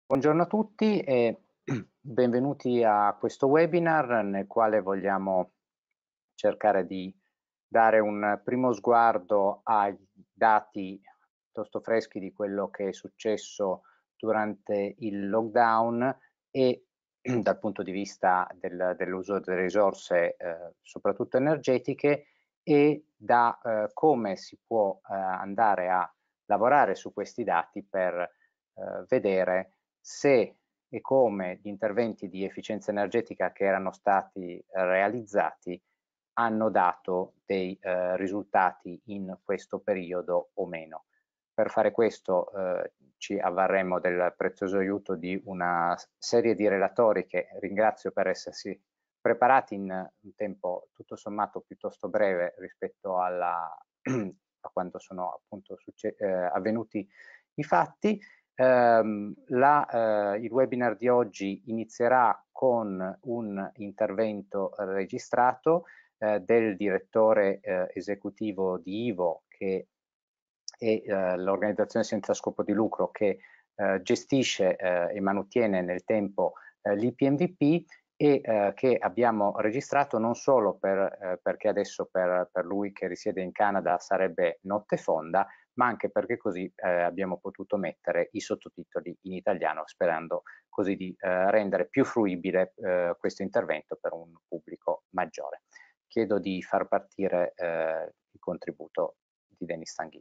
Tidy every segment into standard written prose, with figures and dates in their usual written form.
Buongiorno a tutti e benvenuti a questo webinar nel quale vogliamo cercare di dare un primo sguardo ai dati piuttosto freschi di quello che è successo durante il lockdown e dal punto di vista dell'uso delle risorse, soprattutto energetiche, e da come si può andare a lavorare su questi dati per vedere se e come gli interventi di efficienza energetica che erano stati realizzati hanno dato dei risultati in questo periodo o meno. Per fare questo ci avvarremo del prezioso aiuto di una serie di relatori che ringrazio per essersi preparati in un tempo tutto sommato piuttosto breve rispetto a quando sono appunto avvenuti i fatti. Il webinar di oggi inizierà con un intervento registrato del direttore esecutivo di IVO, che è l'organizzazione senza scopo di lucro che gestisce e mantiene nel tempo l'IPMVP, e che abbiamo registrato non solo perché adesso per lui che risiede in Canada sarebbe notte fonda, ma anche perché così abbiamo potuto mettere i sottotitoli in italiano, sperando così di rendere più fruibile questo intervento per un pubblico maggiore. Chiedo di far partire il contributo di Denis Tanguy.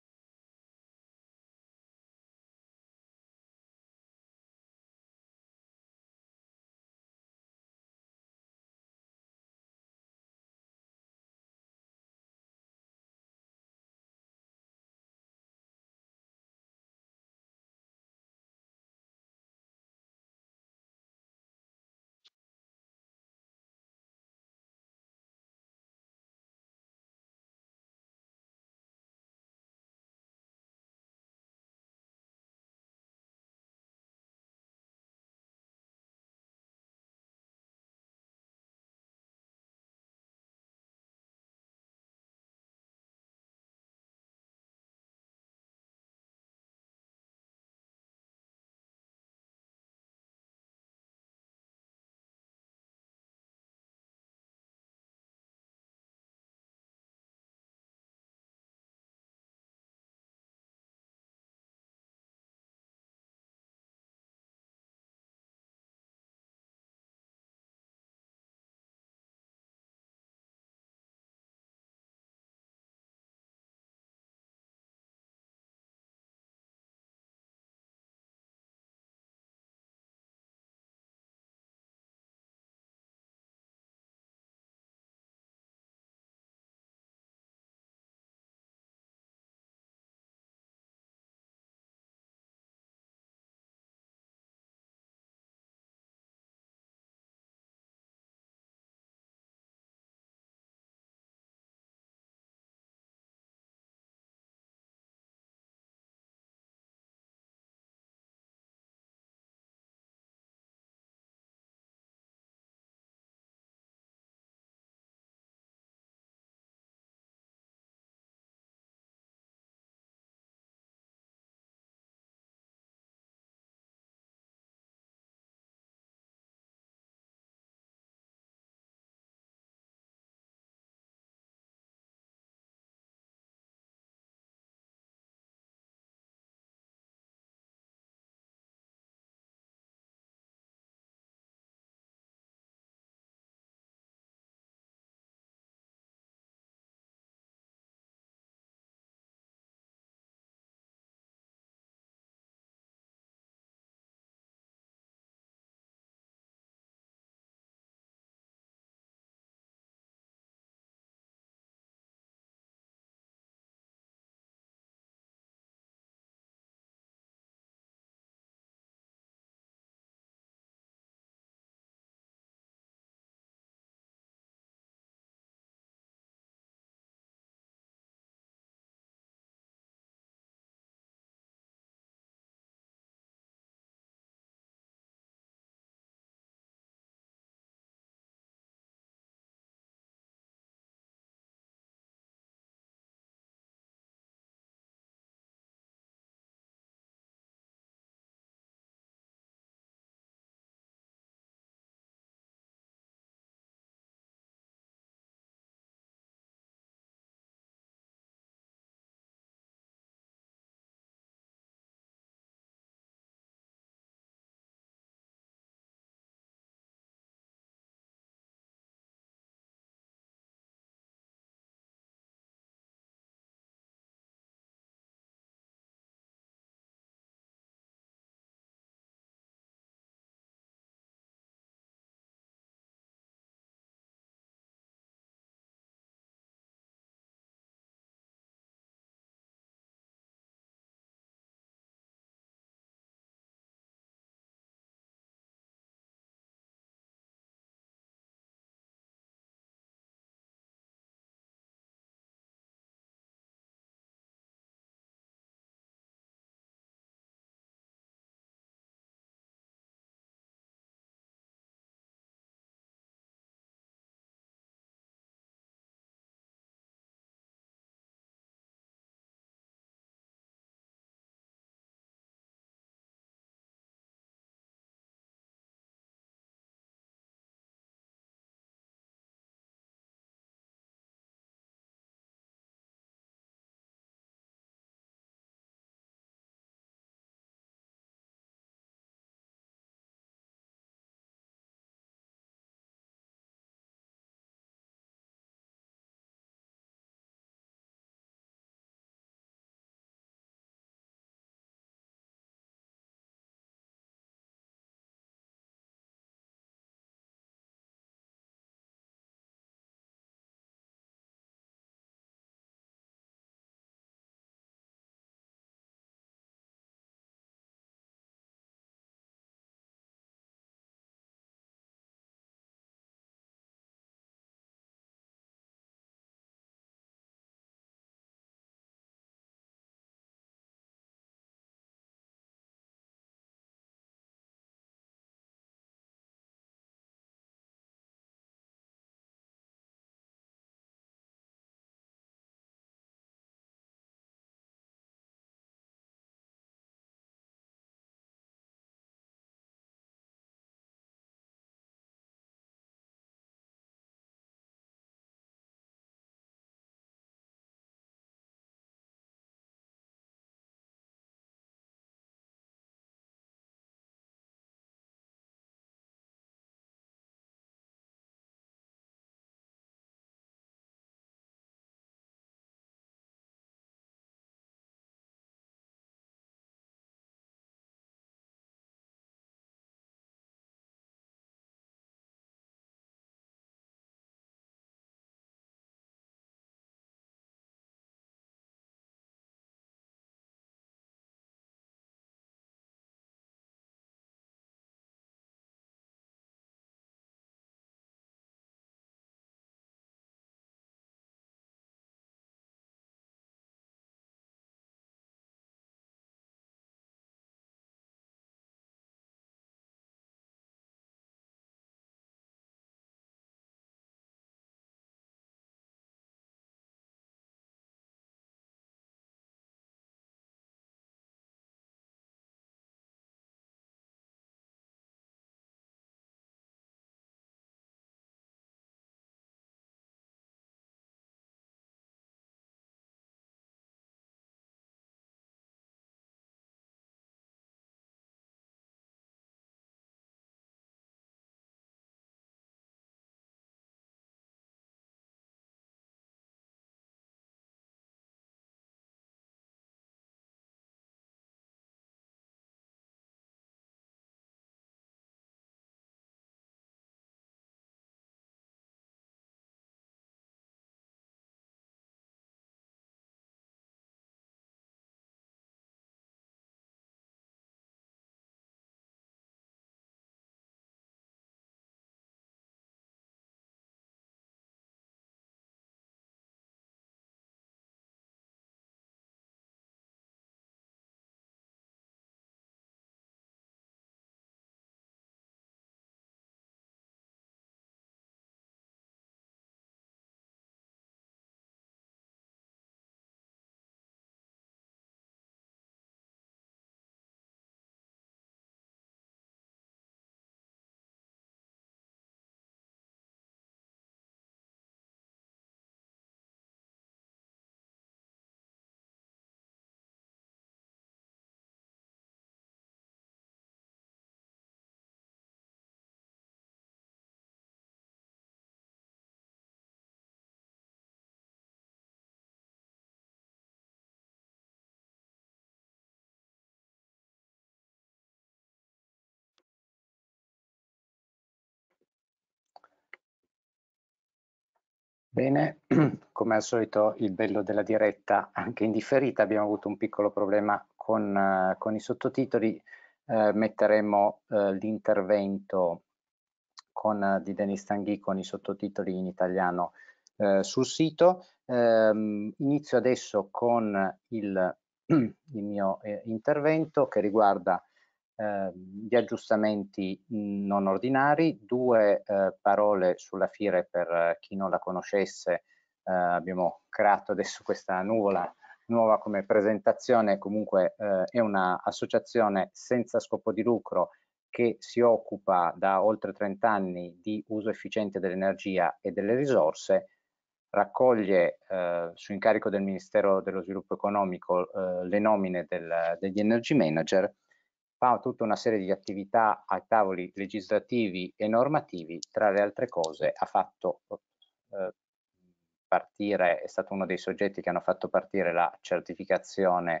Bene, come al solito il bello della diretta anche in differita, abbiamo avuto un piccolo problema con i sottotitoli, metteremo l'intervento di Denis Tanguy con i sottotitoli in italiano sul sito. Inizio adesso con il mio intervento che riguarda gli aggiustamenti non ordinari, due parole sulla FIRE per chi non la conoscesse. Abbiamo creato adesso questa nuvola nuova come presentazione, comunque è un'associazione senza scopo di lucro che si occupa da oltre 30 anni di uso efficiente dell'energia e delle risorse, raccoglie su incarico del Ministero dello Sviluppo Economico le nomine degli energy manager, fa tutta una serie di attività ai tavoli legislativi e normativi. Tra le altre cose ha fatto partire, è stato uno dei soggetti che hanno fatto partire la certificazione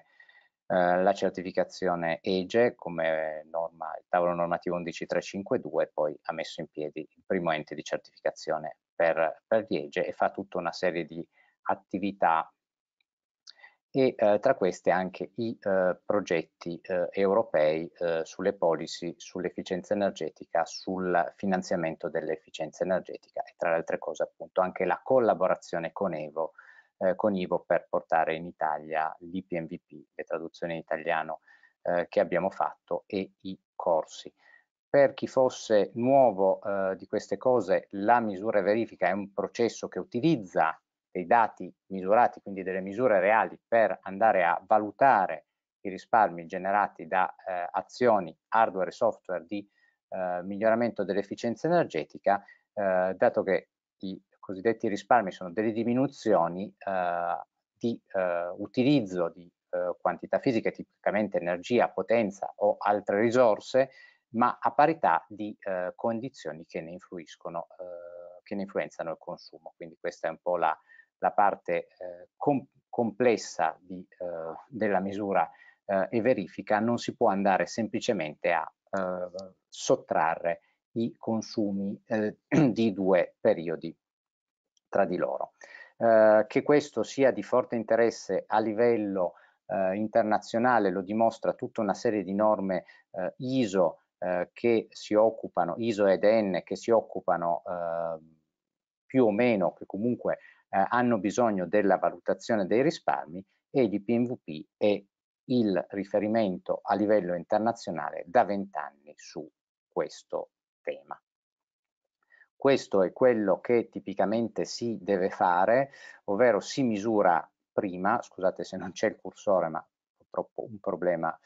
EGE come norma, il tavolo normativo 11352, poi ha messo in piedi il primo ente di certificazione per gli EGE e fa tutta una serie di attività e tra queste anche i progetti europei sulle policy, sull'efficienza energetica, sul finanziamento dell'efficienza energetica e tra le altre cose appunto anche la collaborazione con Ivo per portare in Italia l'IPMVP, le traduzioni in italiano che abbiamo fatto e i corsi. Per chi fosse nuovo di queste cose, la misura e verifica è un processo che utilizza dei dati misurati, quindi delle misure reali, per andare a valutare i risparmi generati da azioni hardware e software di miglioramento dell'efficienza energetica, dato che i cosiddetti risparmi sono delle diminuzioni di utilizzo di quantità fisiche, tipicamente energia, potenza o altre risorse, ma a parità di condizioni che ne influiscono, che ne influenzano il consumo. Quindi questa è un po' la parte complessa della misura e verifica. Non si può andare semplicemente a sottrarre i consumi di due periodi tra di loro. Che questo sia di forte interesse a livello internazionale lo dimostra tutta una serie di norme ISO che si occupano, ISO ed EN, che si occupano più o meno, che comunque hanno bisogno della valutazione dei risparmi, e l'IPMVP è il riferimento a livello internazionale da 20 anni su questo tema. Questo è quello che tipicamente si deve fare, ovvero si misura prima, scusate se non c'è il cursore, ma purtroppo un problema,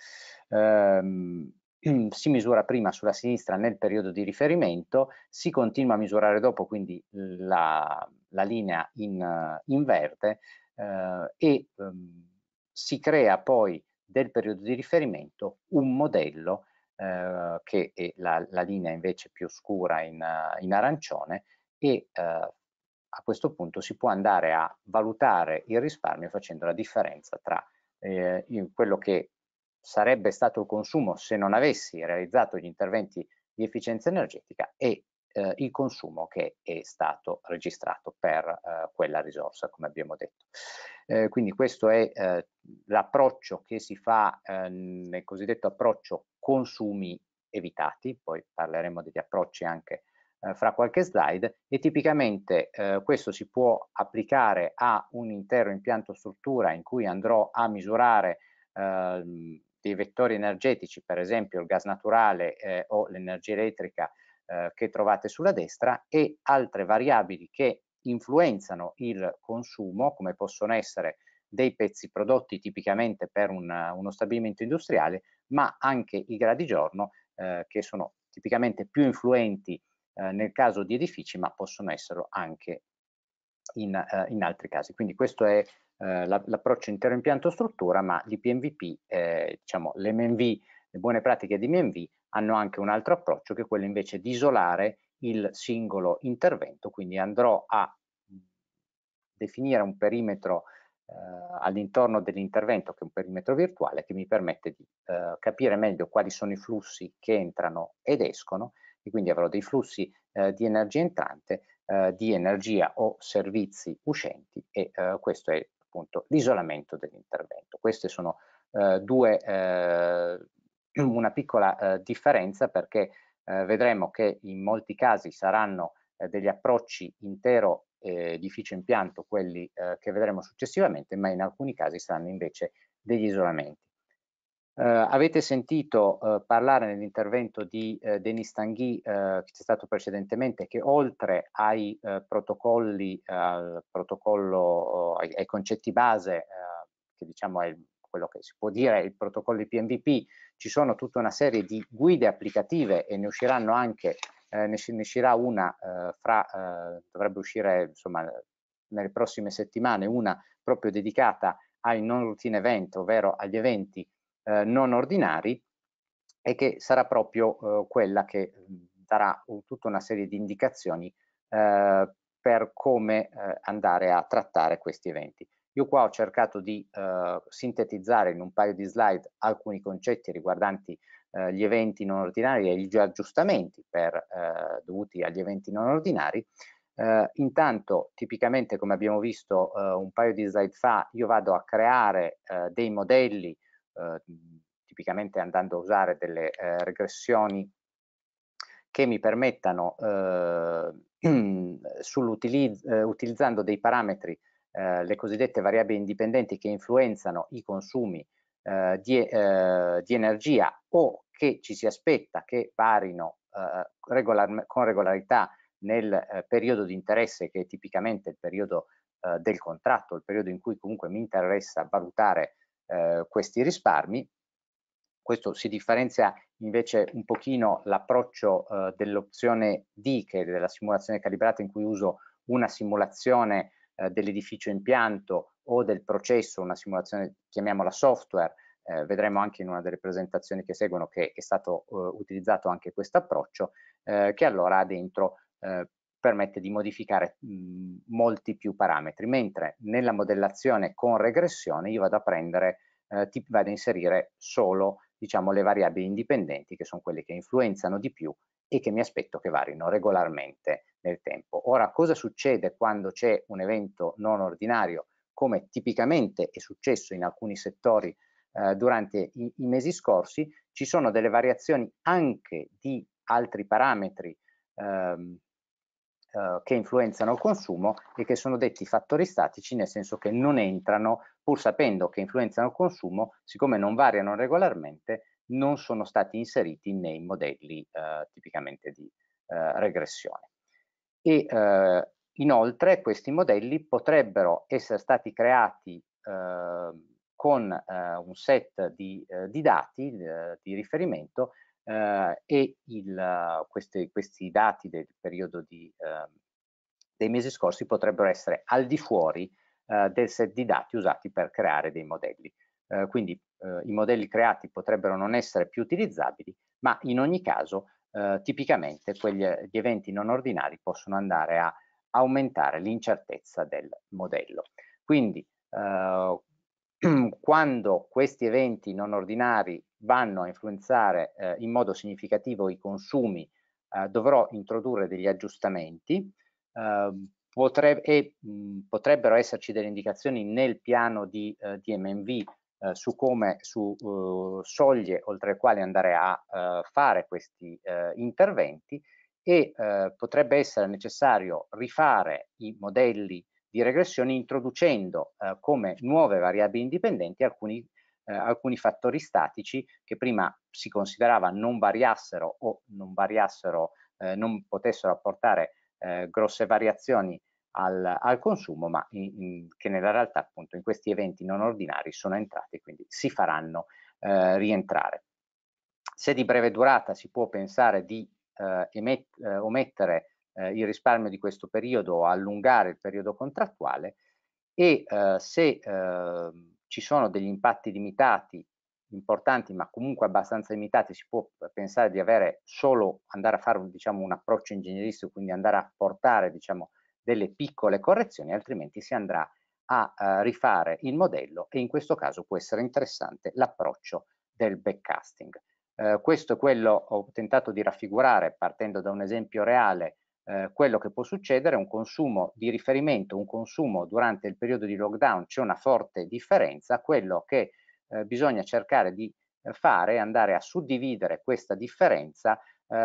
si misura prima sulla sinistra nel periodo di riferimento, si continua a misurare dopo, quindi la linea in verde, e si crea poi del periodo di riferimento un modello che è la linea invece più scura in arancione, e a questo punto si può andare a valutare il risparmio facendo la differenza tra quello che sarebbe stato il consumo se non avessi realizzato gli interventi di efficienza energetica e il consumo che è stato registrato per quella risorsa, come abbiamo detto. Quindi questo è l'approccio che si fa nel cosiddetto approccio consumi evitati, poi parleremo degli approcci anche fra qualche slide, e tipicamente questo si può applicare a un intero impianto struttura in cui andrò a misurare dei vettori energetici, per esempio il gas naturale o l'energia elettrica che trovate sulla destra, e altre variabili che influenzano il consumo, come possono essere dei pezzi prodotti tipicamente per uno stabilimento industriale, ma anche i gradi giorno che sono tipicamente più influenti nel caso di edifici, ma possono esserlo anche in altri casi. Quindi questo è l'approccio intero impianto struttura, ma l'IPMVP, diciamo l'MMV, le buone pratiche di MMV hanno anche un altro approccio, che è quello invece di isolare il singolo intervento, quindi andrò a definire un perimetro all'intorno dell'intervento, che è un perimetro virtuale, che mi permette di capire meglio quali sono i flussi che entrano ed escono, e quindi avrò dei flussi di energia entrante di energia o servizi uscenti, e questo è appunto l'isolamento dell'intervento. Queste sono una piccola differenza, perché vedremo che in molti casi saranno degli approcci intero edificio impianto, quelli che vedremo successivamente, ma in alcuni casi saranno invece degli isolamenti. Avete sentito parlare nell'intervento di Denis Tanguy, che c'è stato precedentemente, che oltre ai protocolli, al protocollo, ai concetti base, che diciamo è quello che si può dire il protocollo IPMVP, ci sono tutta una serie di guide applicative, e ne usciranno anche, ne uscirà una dovrebbe uscire insomma nelle prossime settimane, una proprio dedicata ai non routine event, ovvero agli eventi non ordinari, e che sarà proprio quella che darà tutta una serie di indicazioni per come andare a trattare questi eventi. Io qua ho cercato di sintetizzare in un paio di slide alcuni concetti riguardanti gli eventi non ordinari e gli aggiustamenti dovuti agli eventi non ordinari. Intanto, tipicamente, come abbiamo visto un paio di slide fa, io vado a creare dei modelli, tipicamente andando a usare delle regressioni che mi permettano, utilizzando dei parametri, le cosiddette variabili indipendenti, che influenzano i consumi di energia, o che ci si aspetta che varino con regolarità nel periodo di interesse, che è tipicamente il periodo del contratto, il periodo in cui comunque mi interessa valutare questi risparmi. Questo si differenzia invece un pochino l'approccio dell'opzione D, che è della simulazione calibrata, in cui uso una simulazione dell'edificio impianto o del processo, una simulazione chiamiamola software. Vedremo anche in una delle presentazioni che seguono che è stato utilizzato anche questo approccio, che allora ha dentro permette di modificare molti più parametri, mentre nella modellazione con regressione io vado a prendere, vado a inserire solo, diciamo, le variabili indipendenti, che sono quelle che influenzano di più e che mi aspetto che varino regolarmente nel tempo. Ora, cosa succede quando c'è un evento non ordinario, come tipicamente è successo in alcuni settori durante i mesi scorsi? Ci sono delle variazioni anche di altri parametri che influenzano il consumo e che sono detti fattori statici, nel senso che non entrano, pur sapendo che influenzano il consumo, siccome non variano regolarmente, non sono stati inseriti nei modelli tipicamente di regressione. E inoltre questi modelli potrebbero essere stati creati con un set di dati di riferimento, e questi dati del periodo dei mesi scorsi potrebbero essere al di fuori del set di dati usati per creare dei modelli. Quindi i modelli creati potrebbero non essere più utilizzabili, ma in ogni caso tipicamente gli eventi non ordinari possono andare a aumentare l'incertezza del modello. Quindi quando questi eventi non ordinari vanno a influenzare in modo significativo i consumi, dovrò introdurre degli aggiustamenti, potrebbero esserci delle indicazioni nel piano di MNV su soglie oltre le quali andare a fare questi interventi, e potrebbe essere necessario rifare i modelli di regressione introducendo come nuove variabili indipendenti alcuni fattori statici che prima si considerava non variassero o non potessero apportare grosse variazioni al consumo, ma che nella realtà appunto in questi eventi non ordinari sono entrati, quindi si faranno rientrare. Se di breve durata, si può pensare di omettere il risparmio di questo periodo o allungare il periodo contrattuale, e se ci sono degli impatti limitati, importanti ma comunque abbastanza limitati, si può pensare di andare a fare un approccio ingegneristico, quindi andare a portare delle piccole correzioni, altrimenti si andrà a rifare il modello, e in questo caso può essere interessante l'approccio del backcasting. Questo è quello ho tentato di raffigurare partendo da un esempio reale quello che può succedere è un consumo di riferimento, un consumo durante il periodo di lockdown, c'è una forte differenza. Quello che bisogna cercare di fare è andare a suddividere questa differenza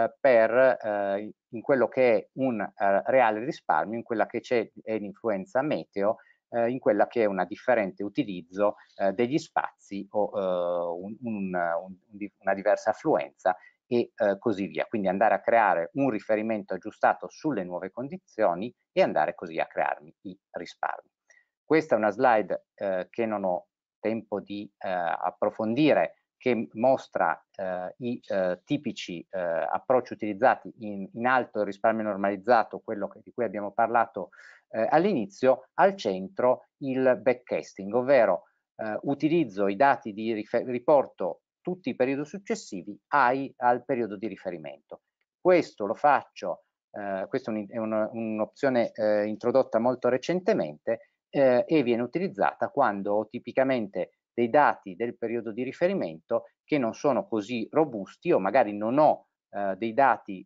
in quello che è un reale risparmio, in quella che è l'influenza meteo, in quella che è una differente utilizzo degli spazi o una diversa affluenza e così via. Quindi andare a creare un riferimento aggiustato sulle nuove condizioni e andare così a crearmi i risparmi. Questa è una slide che non ho tempo di approfondire, che mostra i tipici approcci utilizzati in alto risparmio normalizzato, quello di cui abbiamo parlato all'inizio. Al centro il backcasting, ovvero utilizzo i dati di riporto tutti i periodi successivi al periodo di riferimento. Questo lo faccio, questa è un'opzione introdotta molto recentemente e viene utilizzata quando ho tipicamente dei dati del periodo di riferimento che non sono così robusti, o magari non ho dei dati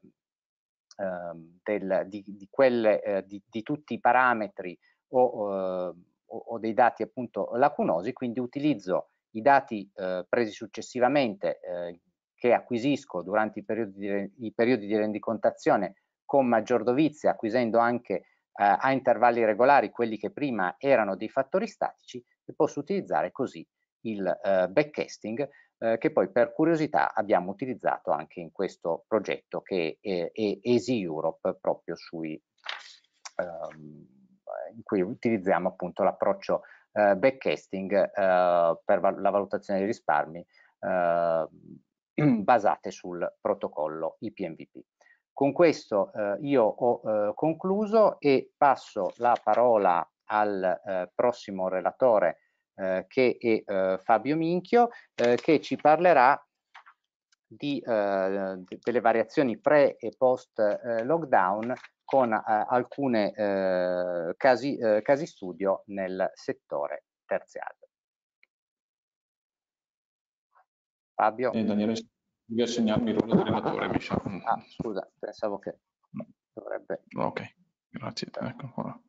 di tutti i parametri o dei dati appunto lacunosi, quindi utilizzo i dati presi successivamente che acquisisco durante i periodi di rendicontazione con maggior dovizia, acquisendo anche a intervalli regolari quelli che prima erano dei fattori statici, e posso utilizzare così il backcasting che poi per curiosità abbiamo utilizzato anche in questo progetto che è Easy Europe, proprio in cui utilizziamo appunto l'approccio backcasting per la valutazione dei risparmi basate sul protocollo IPMVP. Con questo io ho concluso e passo la parola al prossimo relatore che è Fabio Minchio, che ci parlerà delle variazioni pre e post lockdown con alcune casi studio nel settore terziario. Fabio? Daniele, devi assegnarmi il ruolo di relatore, mi sa. Ah, scusa, pensavo che dovrebbe... Ok, grazie. Ecco qua.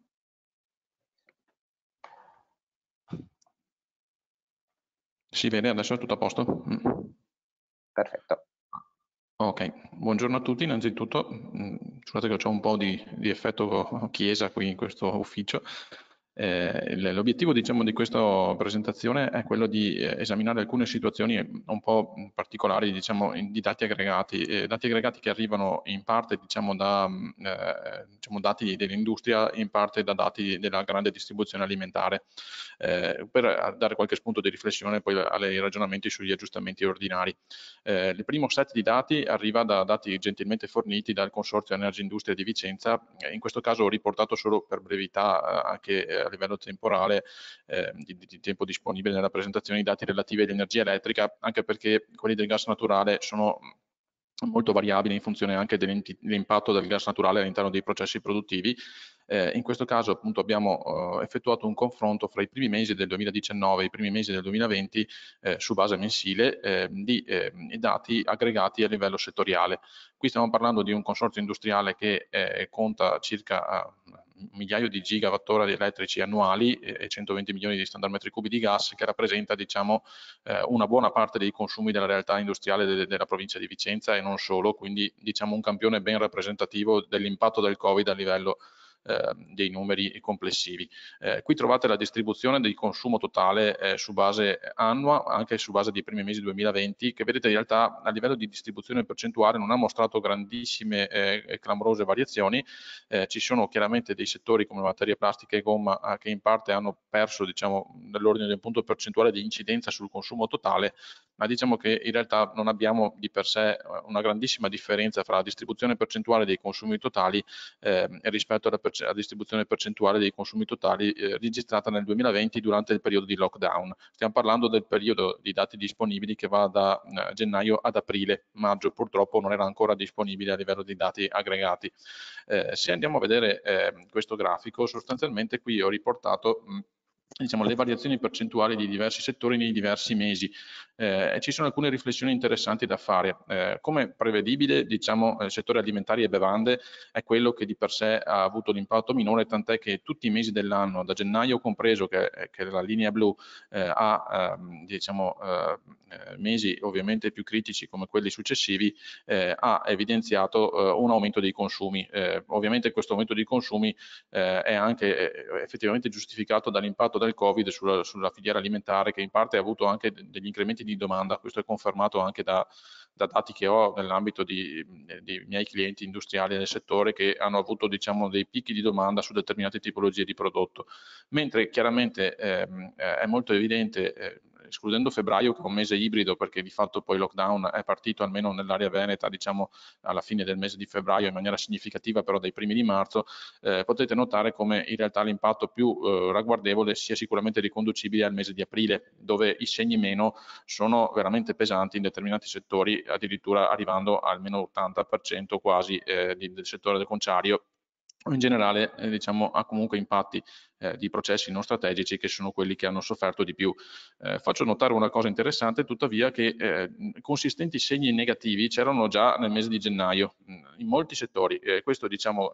Si vede adesso, è tutto a posto? Perfetto. Ok, buongiorno a tutti innanzitutto. Scusate che ho un po' di effetto chiesa qui in questo ufficio. L'obiettivo, diciamo, di questa presentazione è quello di esaminare alcune situazioni un po' particolari, diciamo, di dati aggregati che arrivano in parte, diciamo, da dati dell'industria, in parte da dati della grande distribuzione alimentare, per dare qualche spunto di riflessione poi ai ragionamenti sugli aggiustamenti ordinari. Il primo set di dati arriva da dati gentilmente forniti dal Consorzio Energia Industria di Vicenza. In questo caso ho riportato solo per brevità anche a livello temporale di tempo disponibile nella presentazione i dati relativi all'energia elettrica, anche perché quelli del gas naturale sono molto variabili in funzione anche dell'impatto del gas naturale all'interno dei processi produttivi. In questo caso appunto abbiamo effettuato un confronto fra i primi mesi del 2019 e i primi mesi del 2020 su base mensile di dati aggregati a livello settoriale. Qui stiamo parlando di un consorzio industriale che conta circa un migliaio di gigawattora elettrici annuali e 120 milioni di standard metri cubi di gas, che rappresenta, diciamo, una buona parte dei consumi della realtà industriale della provincia di Vicenza e non solo, quindi diciamo un campione ben rappresentativo dell'impatto del Covid a livello dei numeri complessivi. Qui trovate la distribuzione del consumo totale su base annua, anche su base dei primi mesi 2020, che vedete in realtà a livello di distribuzione percentuale non ha mostrato grandissime e clamorose variazioni. Ci sono chiaramente dei settori come materie plastiche e gomma che in parte hanno perso, diciamo, nell'ordine del punto percentuale di incidenza sul consumo totale, ma diciamo che in realtà non abbiamo di per sé una grandissima differenza fra la distribuzione percentuale dei consumi totali rispetto alla distribuzione percentuale dei consumi totali registrata nel 2020 durante il periodo di lockdown. Stiamo parlando del periodo di dati disponibili che va da gennaio ad aprile. Maggio purtroppo non era ancora disponibile a livello di dati aggregati. Se andiamo a vedere questo grafico, sostanzialmente qui ho riportato diciamo, le variazioni percentuali di diversi settori nei diversi mesi. Ci sono alcune riflessioni interessanti da fare. Come prevedibile, diciamo, il settore alimentari e bevande è quello che di per sé ha avuto l'impatto minore, tant'è che tutti i mesi dell'anno, da gennaio compreso, che è la linea blu, diciamo, mesi ovviamente più critici come quelli successivi, ha evidenziato un aumento dei consumi. Ovviamente questo aumento dei consumi è anche effettivamente giustificato dall'impatto del Covid sulla filiera alimentare, che in parte ha avuto anche degli incrementi di domanda. Questo è confermato anche da dati che ho nell'ambito dei miei clienti industriali del settore, che hanno avuto, diciamo, dei picchi di domanda su determinate tipologie di prodotto, mentre chiaramente è molto evidente, escludendo febbraio, che è un mese ibrido, perché di fatto poi il lockdown è partito almeno nell'area veneta, diciamo, alla fine del mese di febbraio in maniera significativa, però dai primi di marzo, potete notare come in realtà l'impatto più ragguardevole sia sicuramente riconducibile al mese di aprile, dove i segni meno sono veramente pesanti in determinati settori, addirittura arrivando almeno 80% quasi del settore del conciario. In generale, diciamo, ha comunque impatti di processi non strategici, che sono quelli che hanno sofferto di più. Faccio notare una cosa interessante, tuttavia, che consistenti segni negativi c'erano già nel mese di gennaio in molti settori. Questo, diciamo,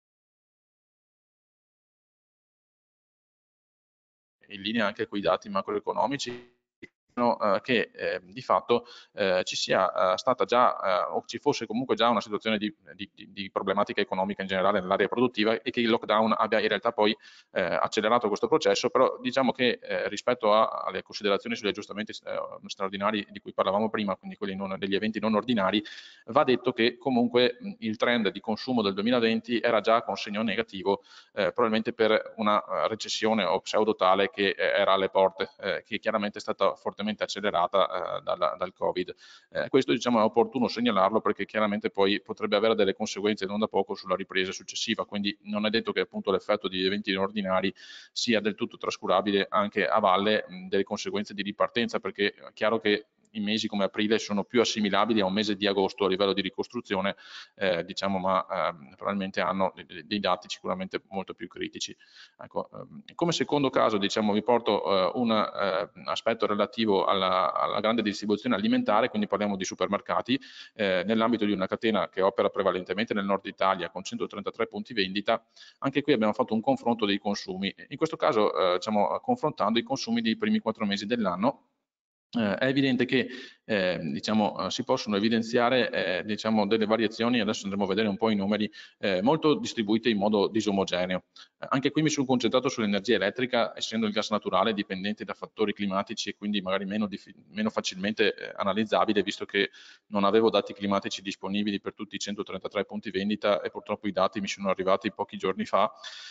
in linea anche con i dati macroeconomici, che di fatto ci sia stata già o ci fosse comunque già una situazione di problematica economica in generale nell'area produttiva, e che il lockdown abbia in realtà poi accelerato questo processo. Però diciamo che rispetto alle considerazioni sugli aggiustamenti straordinari di cui parlavamo prima, quindi quelli degli eventi non ordinari, va detto che comunque il trend di consumo del 2020 era già con segno negativo, probabilmente per una recessione o pseudo tale che era alle porte, che chiaramente è stata fortemente accelerata dal Covid. Questo, diciamo, è opportuno segnalarlo, perché chiaramente poi potrebbe avere delle conseguenze non da poco sulla ripresa successiva, quindi non è detto che appunto l'effetto di eventi ordinari sia del tutto trascurabile anche a valle delle conseguenze di ripartenza, perché è chiaro che i mesi come aprile sono più assimilabili a un mese di agosto a livello di ricostruzione, diciamo, ma probabilmente hanno dei dati sicuramente molto più critici. Ecco, come secondo caso, diciamo, vi porto un aspetto relativo alla grande distribuzione alimentare, quindi parliamo di supermercati, nell'ambito di una catena che opera prevalentemente nel nord Italia con 133 punti vendita. Anche qui abbiamo fatto un confronto dei consumi, in questo caso diciamo, confrontando i consumi dei primi 4 mesi dell'anno. È evidente che diciamo, si possono evidenziare diciamo, delle variazioni, adesso andremo a vedere un po' i numeri, molto distribuite in modo disomogeneo. Anche qui mi sono concentrato sull'energia elettrica, essendo il gas naturale dipendente da fattori climatici e quindi magari meno facilmente analizzabile, visto che non avevo dati climatici disponibili per tutti i 133 punti vendita, e purtroppo i dati mi sono arrivati pochi giorni fa.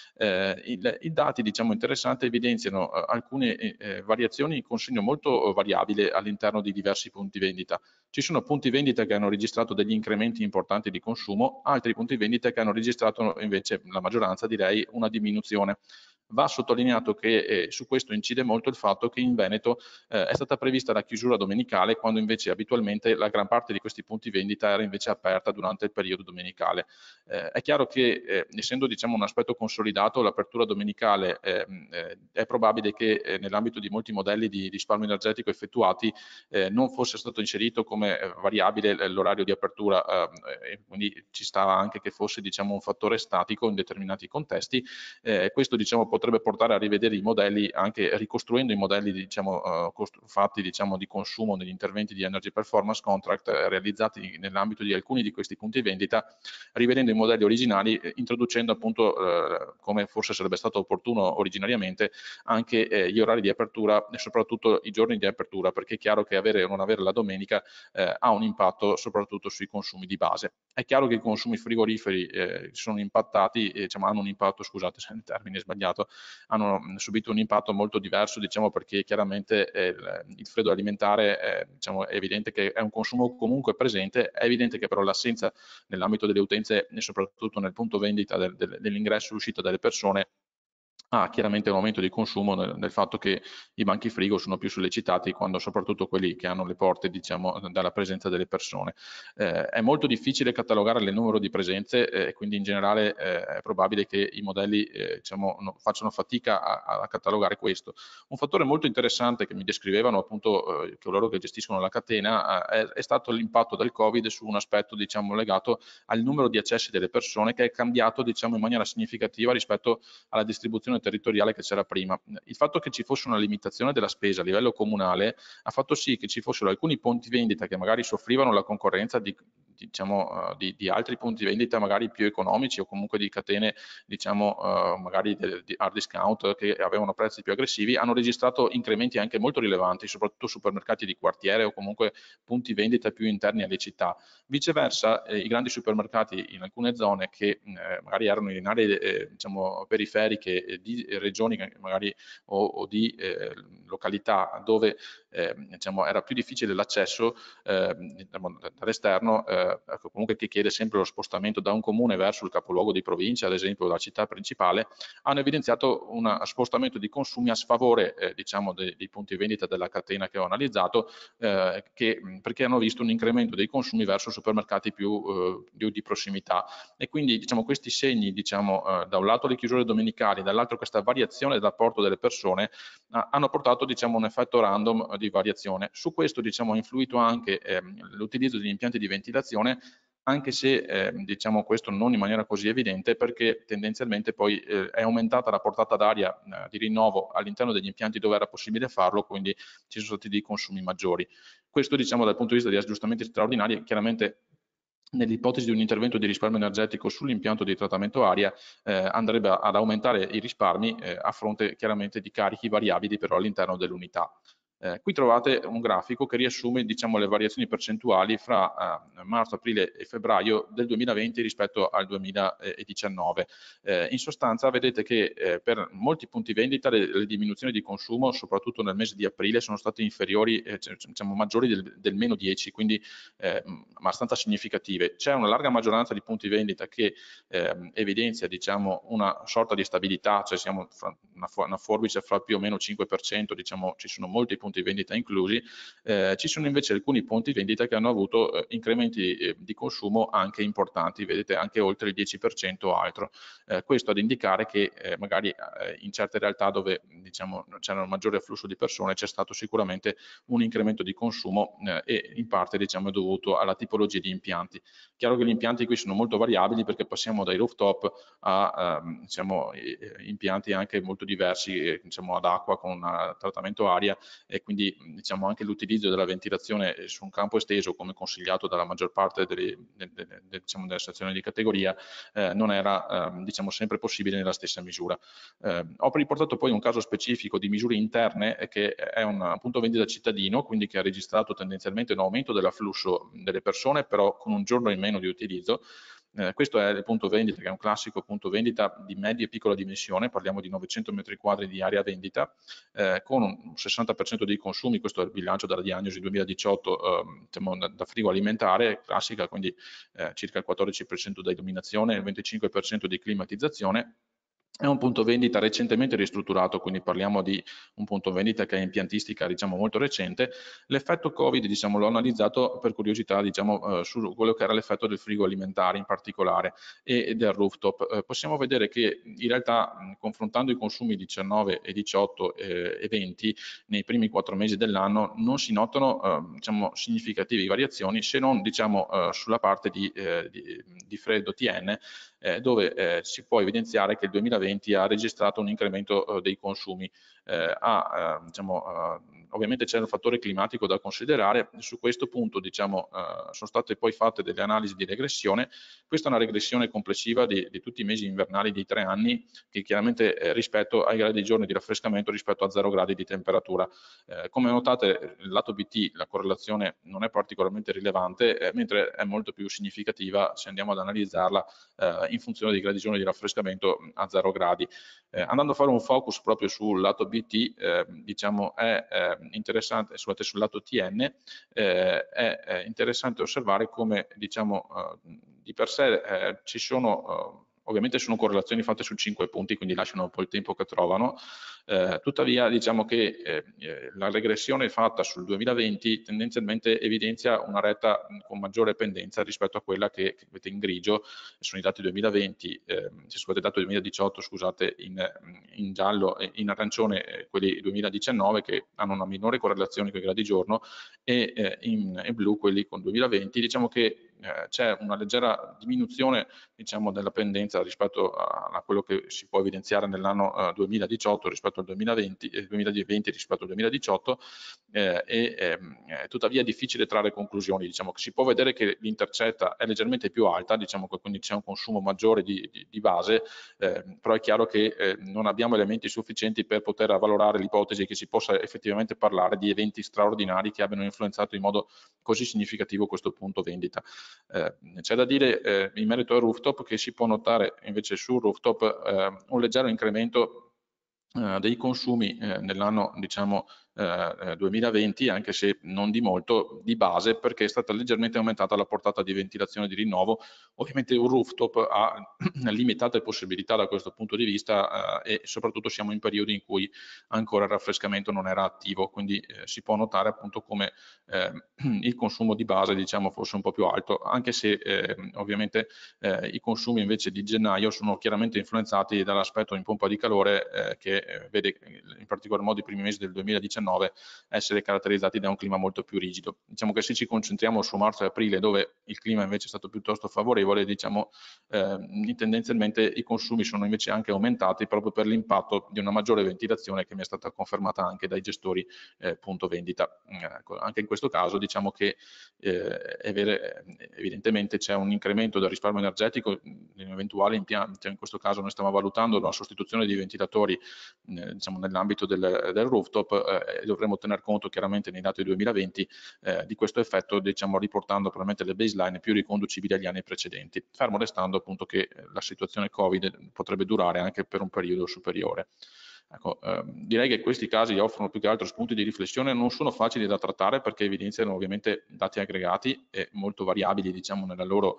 I dati, diciamo, interessanti evidenziano alcune variazioni con segno molto variabile all'interno di diversi punti vendita. Ci sono punti vendita che hanno registrato degli incrementi importanti di consumo, altri punti vendita che hanno registrato invece, la maggioranza direi, una diminuzione. Va sottolineato che su questo incide molto il fatto che in Veneto è stata prevista la chiusura domenicale, quando invece abitualmente la gran parte di questi punti vendita era invece aperta durante il periodo domenicale. È chiaro che essendo, diciamo, un aspetto consolidato, l'apertura domenicale è probabile che nell'ambito di molti modelli di risparmio energetico effettuati non fosse stato inserito come variabile l'orario di apertura, e quindi ci stava anche che fosse, diciamo, un fattore statico in determinati contesti. Questo, diciamo, potrebbe portare a rivedere i modelli, anche ricostruendo i modelli, diciamo, fatti, diciamo, di consumo negli interventi di Energy Performance Contract realizzati nell'ambito di alcuni di questi punti vendita, rivedendo i modelli originali, introducendo appunto, come forse sarebbe stato opportuno originariamente, anche gli orari di apertura e soprattutto i giorni di apertura, perché è chiaro che avere o non avere la domenica ha un impatto soprattutto sui consumi di base. È chiaro che i consumi frigoriferi sono impattati, diciamo, hanno un impatto, scusate se il termine è sbagliato, hanno subito un impatto molto diverso, diciamo, perché chiaramente il freddo alimentare diciamo, è evidente che è un consumo comunque presente, è evidente che però l'assenza nell'ambito delle utenze e soprattutto nel punto vendita dell'ingresso e uscita delle persone ha chiaramente un aumento di consumo nel fatto che i banchi frigo sono più sollecitati quando, soprattutto quelli che hanno le porte, diciamo, dalla presenza delle persone. È molto difficile catalogare il numero di presenze e quindi in generale è probabile che i modelli diciamo, facciano fatica a catalogare questo. Un fattore molto interessante che mi descrivevano appunto coloro che gestiscono la catena è stato l'impatto del Covid su un aspetto diciamo, legato al numero di accessi delle persone, che è cambiato diciamo, in maniera significativa rispetto alla distribuzione territoriale che c'era prima. Il fatto che ci fosse una limitazione della spesa a livello comunale ha fatto sì che ci fossero alcuni punti vendita che magari soffrivano la concorrenza di altri punti vendita magari più economici o comunque di catene diciamo magari di hard discount che avevano prezzi più aggressivi, hanno registrato incrementi anche molto rilevanti, soprattutto supermercati di quartiere o comunque punti vendita più interni alle città. Viceversa i grandi supermercati in alcune zone che magari erano in aree diciamo periferiche di regioni magari o di località dove diciamo, era più difficile l'accesso dall'esterno, comunque che chiede sempre lo spostamento da un comune verso il capoluogo di provincia, ad esempio la città principale, hanno evidenziato un spostamento di consumi a sfavore diciamo, dei punti vendita della catena che ho analizzato, perché hanno visto un incremento dei consumi verso supermercati più di prossimità. E quindi diciamo, questi segni, diciamo, da un lato le chiusure domenicali, dall'altro questa variazione dell'apporto delle persone, hanno portato diciamo, un effetto random di variazione. Su questo diciamo, ha influito anche l'utilizzo degli impianti di ventilazione, anche se diciamo questo non in maniera così evidente, perché tendenzialmente poi è aumentata la portata d'aria di rinnovo all'interno degli impianti dove era possibile farlo, quindi ci sono stati dei consumi maggiori. Questo diciamo dal punto di vista di aggiustamenti straordinari, chiaramente nell'ipotesi di un intervento di risparmio energetico sull'impianto di trattamento aria andrebbe ad aumentare i risparmi a fronte chiaramente di carichi variabili però all'interno dell'unità. Qui trovate un grafico che riassume diciamo, le variazioni percentuali fra marzo, aprile e febbraio del 2020 rispetto al 2019. In sostanza vedete che per molti punti vendita le diminuzioni di consumo, soprattutto nel mese di aprile, sono state inferiori, diciamo, maggiori del meno 10, quindi abbastanza significative. C'è una larga maggioranza di punti vendita che evidenzia diciamo, una sorta di stabilità, cioè siamo fra una forbice fra più o meno 5%, diciamo, ci sono molti punti vendita inclusi, ci sono invece alcuni punti vendita che hanno avuto incrementi di consumo anche importanti, vedete anche oltre il 10% o altro. Questo ad indicare che magari in certe realtà dove diciamo, c'era un maggiore afflusso di persone c'è stato sicuramente un incremento di consumo e in parte diciamo, è dovuto alla tipologia di impianti. Chiaro che gli impianti qui sono molto variabili perché passiamo dai rooftop a diciamo, impianti anche molto diversi diciamo, ad acqua con trattamento aria e quindi diciamo, anche l'utilizzo della ventilazione su un campo esteso come consigliato dalla maggior parte diciamo, delle stazioni di categoria non era diciamo, sempre possibile nella stessa misura. Ho riportato poi un caso specifico di misure interne che è un punto vendita cittadino, quindi che ha registrato tendenzialmente un aumento dell'afflusso delle persone, però con un giorno in meno di utilizzo. Questo è il punto vendita, che è un classico punto vendita di media e piccola dimensione, parliamo di 900 metri quadri di area vendita, con un 60% dei consumi, questo è il bilancio della diagnosi 2018 diciamo, da frigo alimentare, classica, quindi circa il 14% da illuminazione e il 25% di climatizzazione. È un punto vendita recentemente ristrutturato, quindi parliamo di un punto vendita che è impiantistica diciamo molto recente. L'effetto Covid diciamo, l'ho analizzato per curiosità diciamo, su quello che era l'effetto del frigo alimentare in particolare e del rooftop. Possiamo vedere che in realtà confrontando i consumi 19 e 18 e 20 nei primi 4 mesi dell'anno non si notano diciamo, significative variazioni se non diciamo, sulla parte di freddo TN dove si può evidenziare che il 2020 ha registrato un incremento dei consumi. Diciamo, ovviamente c'è un fattore climatico da considerare, su questo punto diciamo, sono state poi fatte delle analisi di regressione, questa è una regressione complessiva di tutti i mesi invernali di 3 anni, che chiaramente rispetto ai gradi di giorni di raffrescamento rispetto a 0 gradi di temperatura. Come notate, il lato BT, la correlazione non è particolarmente rilevante, mentre è molto più significativa se andiamo ad analizzarla in funzione dei gradi giorni di raffrescamento a 0 gradi. Andando a fare un focus proprio sul lato BT, diciamo è interessante, sul lato TN, è interessante osservare come diciamo, di per sé ci sono ovviamente sono correlazioni fatte su 5 punti, quindi lasciano un po' il tempo che trovano. Tuttavia diciamo che la regressione fatta sul 2020 tendenzialmente evidenzia una retta con maggiore pendenza rispetto a quella che avete in grigio, sono i dati 2020, se scusate, dato 2018, scusate, in giallo e in arancione quelli 2019 che hanno una minore correlazione con i gradi giorno, e in blu quelli con 2020. Diciamo che c'è una leggera diminuzione, diciamo, della pendenza rispetto a quello che si può evidenziare nell'anno 2018 rispetto al 2020 rispetto al 2018, tuttavia è difficile trarre conclusioni. Diciamo che si può vedere che l'intercetta è leggermente più alta, diciamo che quindi c'è un consumo maggiore di base, però è chiaro che non abbiamo elementi sufficienti per poter avvalorare l'ipotesi che si possa effettivamente parlare di eventi straordinari che abbiano influenzato in modo così significativo questo punto vendita. C'è da dire in merito al rooftop che si può notare invece sul rooftop un leggero incremento dei consumi nell'anno, diciamo, 2020, anche se non di molto, di base, perché è stata leggermente aumentata la portata di ventilazione di rinnovo. Ovviamente un rooftop ha limitate possibilità da questo punto di vista e soprattutto siamo in periodi in cui ancora il raffrescamento non era attivo, quindi si può notare appunto come il consumo di base, diciamo, fosse un po' più alto, anche se ovviamente i consumi invece di gennaio sono chiaramente influenzati dall'aspetto in pompa di calore che vede in particolar modo i primi mesi del 2019 essere caratterizzati da un clima molto più rigido. Diciamo che se ci concentriamo su marzo e aprile, dove il clima invece è stato piuttosto favorevole, diciamo tendenzialmente i consumi sono invece anche aumentati proprio per l'impatto di una maggiore ventilazione che mi è stata confermata anche dai gestori punto vendita. Anche in questo caso diciamo che evidentemente c'è un incremento del risparmio energetico in eventuali impianti, cioè in questo caso noi stiamo valutando la sostituzione di ventilatori diciamo, nell'ambito del rooftop e dovremo tener conto chiaramente nei dati 2020 di questo effetto, diciamo, riportando probabilmente le baseline più riconducibili agli anni precedenti, fermo restando appunto che la situazione Covid potrebbe durare anche per un periodo superiore. Ecco, direi che questi casi offrono più che altro spunti di riflessione, non sono facili da trattare perché evidenziano ovviamente dati aggregati e molto variabili, diciamo, nella loro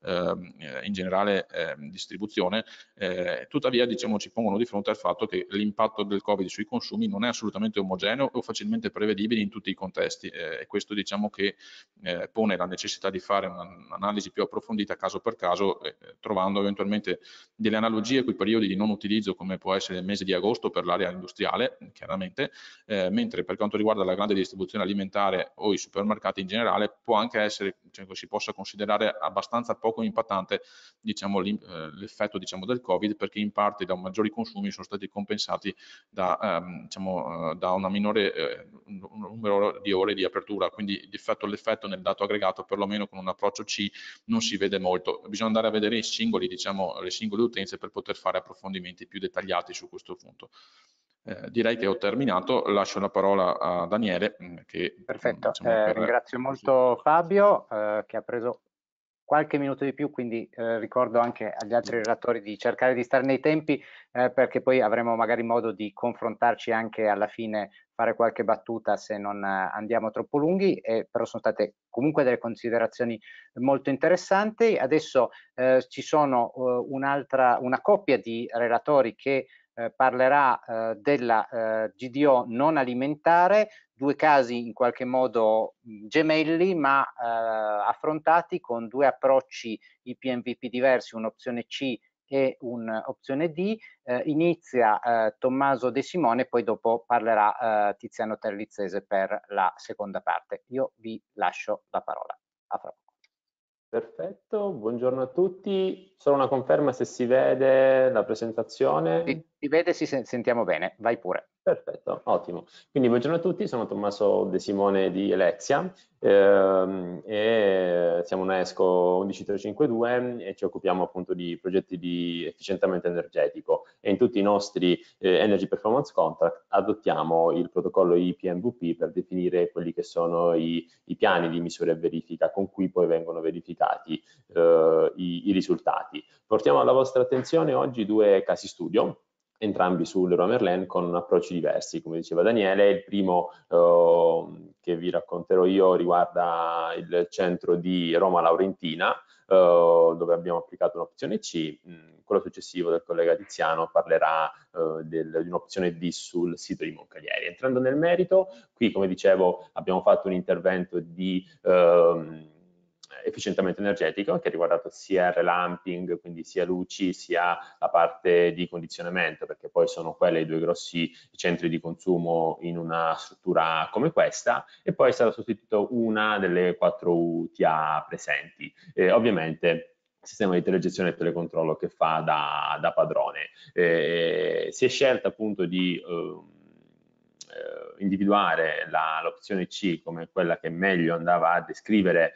in generale distribuzione, tuttavia diciamo, ci pongono di fronte al fatto che l'impatto del Covid sui consumi non è assolutamente omogeneo o facilmente prevedibile in tutti i contesti e questo diciamo che pone la necessità di fare un'analisi più approfondita caso per caso, trovando eventualmente delle analogie con i periodi di non utilizzo come può essere il mese di agosto per l'area industriale, chiaramente, mentre per quanto riguarda la grande distribuzione alimentare o i supermercati in generale può anche essere, cioè, si possa considerare abbastanza poco impattante diciamo, l'effetto diciamo, del Covid, perché in parte da maggiori consumi sono stati compensati da, diciamo, da una minore numero di ore di apertura, quindi l'effetto nel dato aggregato, perlomeno con un approccio C, non si vede molto. Bisogna andare a vedere i singoli, diciamo, le singole utenze per poter fare approfondimenti più dettagliati su questo punto. Direi che ho terminato, lascio la parola a Daniele. Che, Perfetto, diciamo, ringrazio molto Fabio che ha preso qualche minuto di più, quindi ricordo anche agli altri relatori di cercare di stare nei tempi perché poi avremo magari modo di confrontarci anche alla fine, fare qualche battuta se non andiamo troppo lunghi, però sono state comunque delle considerazioni molto interessanti. Adesso ci sono una coppia di relatori che parlerà della GDO non alimentare, due casi in qualche modo gemelli ma affrontati con due approcci IPMVP diversi, un'opzione C e un'opzione D. Inizia Tommaso De Simone, poi dopo parlerà Tiziano Terlizzese per la seconda parte. Io vi lascio la parola. A fra poco. Perfetto, buongiorno a tutti. Solo una conferma se si vede la presentazione. Si vede, sentiamo bene, vai pure. Perfetto, ottimo. Quindi buongiorno a tutti, sono Tommaso De Simone di Elexia e siamo una ESCO 11352 e ci occupiamo appunto di progetti di efficientamento energetico e in tutti i nostri Energy Performance Contract adottiamo il protocollo IPMVP per definire quelli che sono i piani di misura e verifica con cui poi vengono verificati i risultati. Portiamo alla vostra attenzione oggi due casi studio, entrambi su Leroy Merlin con approcci diversi, come diceva Daniele. Il primo che vi racconterò io riguarda il centro di Roma Laurentina, dove abbiamo applicato un'opzione C. Quello successivo del collega Tiziano parlerà di un'opzione D sul sito di Moncalieri. Entrando nel merito, qui come dicevo abbiamo fatto un intervento di efficientamento energetico che ha riguardato sia il relamping, quindi sia luci, sia la parte di condizionamento, perché poi sono quelli i due grossi centri di consumo in una struttura come questa, e poi è stata sostituita una delle 4 UTA presenti. Ovviamente sistema di telegestione e telecontrollo che fa da padrone. Si è scelta appunto di individuare l'opzione C come quella che meglio andava a descrivere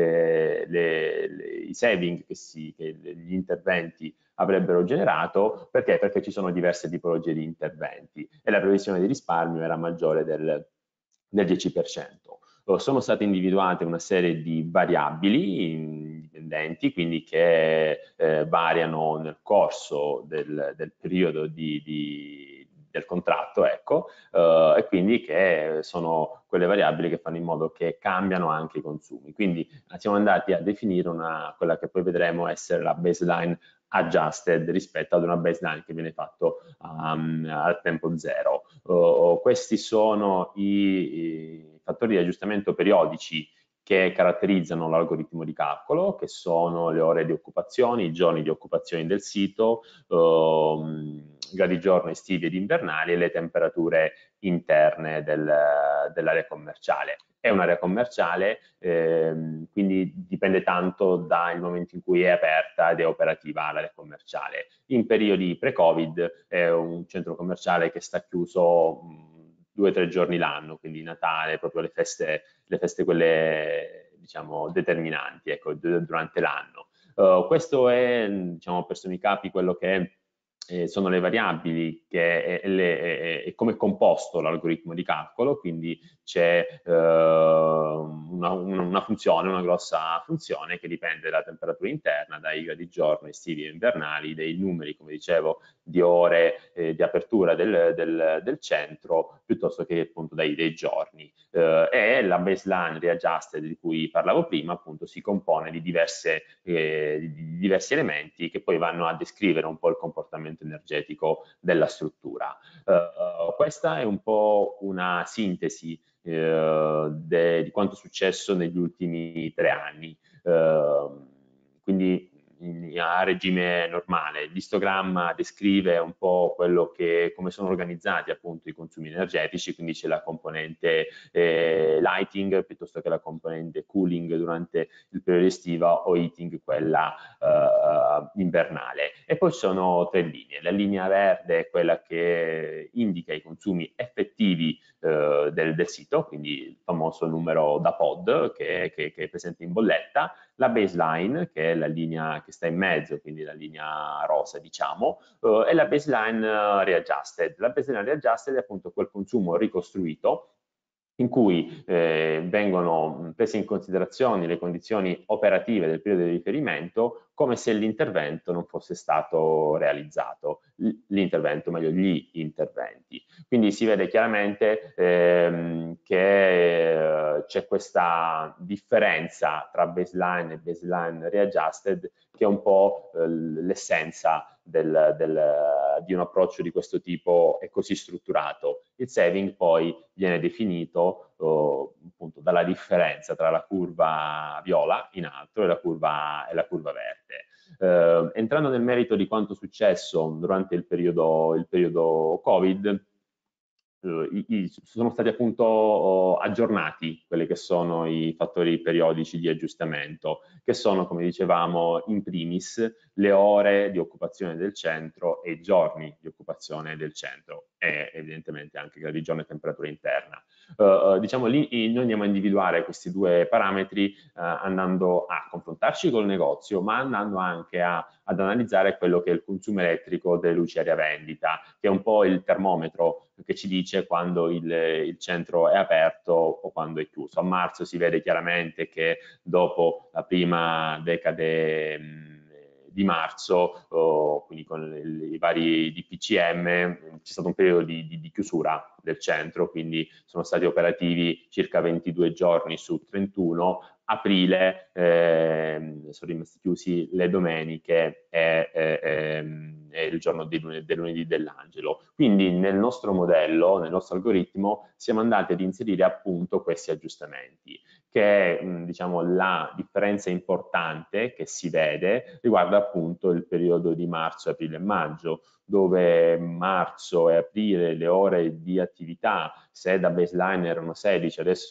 i saving che gli interventi avrebbero generato. Perché? Perché ci sono diverse tipologie di interventi e la previsione di risparmio era maggiore del 10%. Sono state individuate una serie di variabili indipendenti, quindi che variano nel corso del periodo del contratto, ecco, e quindi che sono quelle variabili che fanno in modo che cambiano anche i consumi. Quindi siamo andati a definire quella che poi vedremo essere la baseline adjusted rispetto ad una baseline che viene fatto al tempo zero. Questi sono i fattori di aggiustamento periodici che caratterizzano l'algoritmo di calcolo, che sono le ore di occupazione, i giorni di occupazione del sito, gradi giorno estivi ed invernali e le temperature interne dell'area commerciale. È un'area commerciale, quindi dipende tanto dal momento in cui è aperta ed è operativa l'area commerciale. In periodi pre-Covid è un centro commerciale che sta chiuso 2 o 3 giorni l'anno, quindi Natale, proprio le feste quelle diciamo determinanti, ecco, durante l'anno. Questo è, diciamo, per sommi capi quello che sono le variabili e come è composto l'algoritmo di calcolo, quindi c'è una funzione, una grossa funzione che dipende dalla temperatura interna, dai gradi giorno estivi e invernali, dei numeri, come dicevo, di ore di apertura del centro, piuttosto che appunto dei giorni. E la baseline readjusted di cui parlavo prima appunto si compone di diversi elementi che poi vanno a descrivere un po' il comportamento energetico della struttura. Questa è un po' una sintesi di quanto è successo negli ultimi 3 anni. Quindi a regime normale. L'istogramma descrive un po' come sono organizzati appunto i consumi energetici, quindi c'è la componente lighting piuttosto che la componente cooling durante il periodo estivo o heating, quella invernale. E poi sono 3 linee. La linea verde è quella che indica i consumi effettivi del sito, quindi il famoso numero da pod che è presente in bolletta, la baseline, che è la linea che sta in mezzo, quindi la linea rosa, diciamo, e la baseline readjusted. La baseline readjusted è appunto quel consumo ricostruito in cui vengono prese in considerazione le condizioni operative del periodo di riferimento come se l'intervento non fosse stato realizzato, l'intervento, meglio gli interventi. Quindi si vede chiaramente che c'è questa differenza tra baseline e baseline readjusted che è un po' l'essenza di un approccio di questo tipo e così strutturato. Il saving poi viene definito appunto dalla differenza tra la curva viola in alto e la curva verde. Entrando nel merito di quanto è successo durante il periodo Covid, sono stati appunto aggiornati quelli che sono i fattori periodici di aggiustamento, che sono, come dicevamo, in primis le ore di occupazione del centro e i giorni di occupazione del centro e evidentemente anche gradi giorno e temperatura interna. Diciamo lì noi andiamo a individuare questi 2 parametri andando a confrontarci col negozio, ma andando anche ad analizzare quello che è il consumo elettrico delle luci area vendita, che è un po' il termometro che ci dice quando il centro è aperto o quando è chiuso. A marzo si vede chiaramente che dopo la prima decade di marzo, quindi con i vari DPCM, c'è stato un periodo di chiusura del centro, quindi sono stati operativi circa 22 giorni su 31. Aprile sono rimasti chiusi le domeniche e il giorno del lunedì dell'angelo. Quindi nel nostro modello, nel nostro algoritmo, siamo andati ad inserire appunto questi aggiustamenti, che diciamo la differenza importante che si vede riguarda appunto il periodo di marzo, aprile e maggio, dove marzo e aprile le ore di attività, se da baseline erano 16, adesso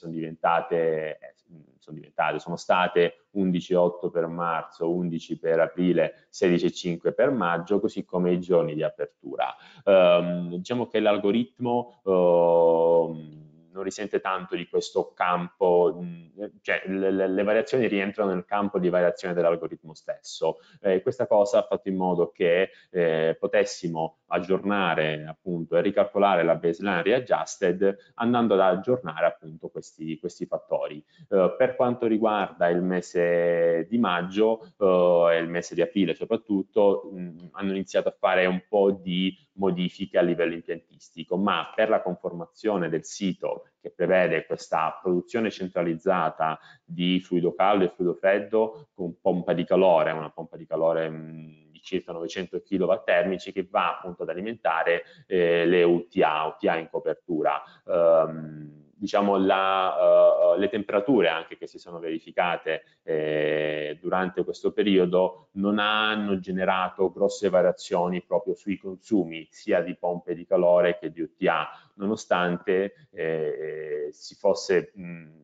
sono state 11,8 per marzo, 11 per aprile, 16,5 per maggio, così come i giorni di apertura. Diciamo che l'algoritmo non risente tanto di questo campo, cioè le variazioni rientrano nel campo di variazione dell'algoritmo stesso. Questa cosa ha fatto in modo che potessimo aggiornare appunto e ricalcolare la baseline readjusted andando ad aggiornare appunto questi fattori. Per quanto riguarda il mese di maggio e il mese di aprile soprattutto, hanno iniziato a fare un po' di modifiche a livello impiantistico, ma per la conformazione del sito che prevede questa produzione centralizzata di fluido caldo e fluido freddo con pompa di calore, una pompa di calore di circa 900 kW termici che va appunto ad alimentare le UTA in copertura. Diciamo le temperature anche che si sono verificate durante questo periodo non hanno generato grosse variazioni proprio sui consumi sia di pompe di calore che di UTA, nonostante si fosse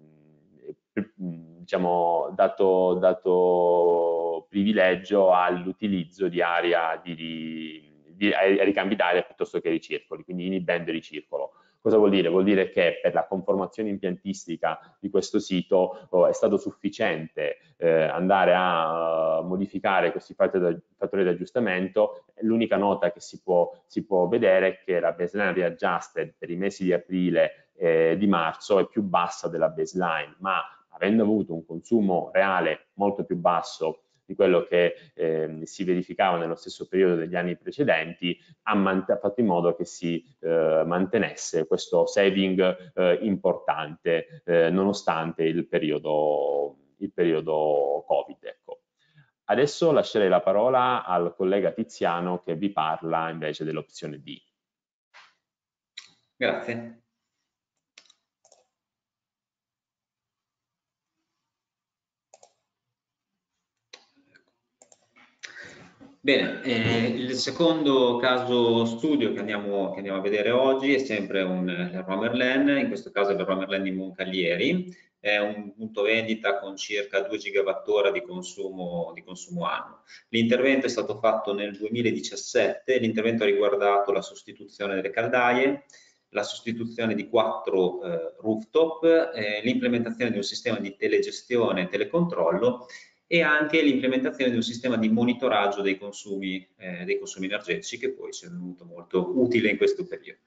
diciamo dato privilegio all'utilizzo di aria ai ricambi d'aria piuttosto che ai ricircoli, quindi inibendo il ricircolo. Cosa vuol dire? Vuol dire che per la conformazione impiantistica di questo sito è stato sufficiente andare a modificare questi fattori di aggiustamento. L'unica nota che si può vedere è che la baseline readjusted per i mesi di aprile e di marzo è più bassa della baseline, ma avendo avuto un consumo reale molto più basso di quello che si verificava nello stesso periodo degli anni precedenti, ha fatto in modo che si mantenesse questo saving importante nonostante il periodo Covid. Ecco. Adesso lascerei la parola al collega Tiziano che vi parla invece dell'opzione D. Grazie. Bene, il secondo caso studio che andiamo a vedere oggi è sempre un Leroy Merlin, in questo caso il Leroy Merlin di Moncalieri, è un punto vendita con circa 2 gigawattora di consumo annuo. L'intervento è stato fatto nel 2017, l'intervento ha riguardato la sostituzione delle caldaie, la sostituzione di 4 rooftop, l'implementazione di un sistema di telegestione e telecontrollo e anche l'implementazione di un sistema di monitoraggio dei consumi energetici che poi ci è venuto molto utile in questo periodo.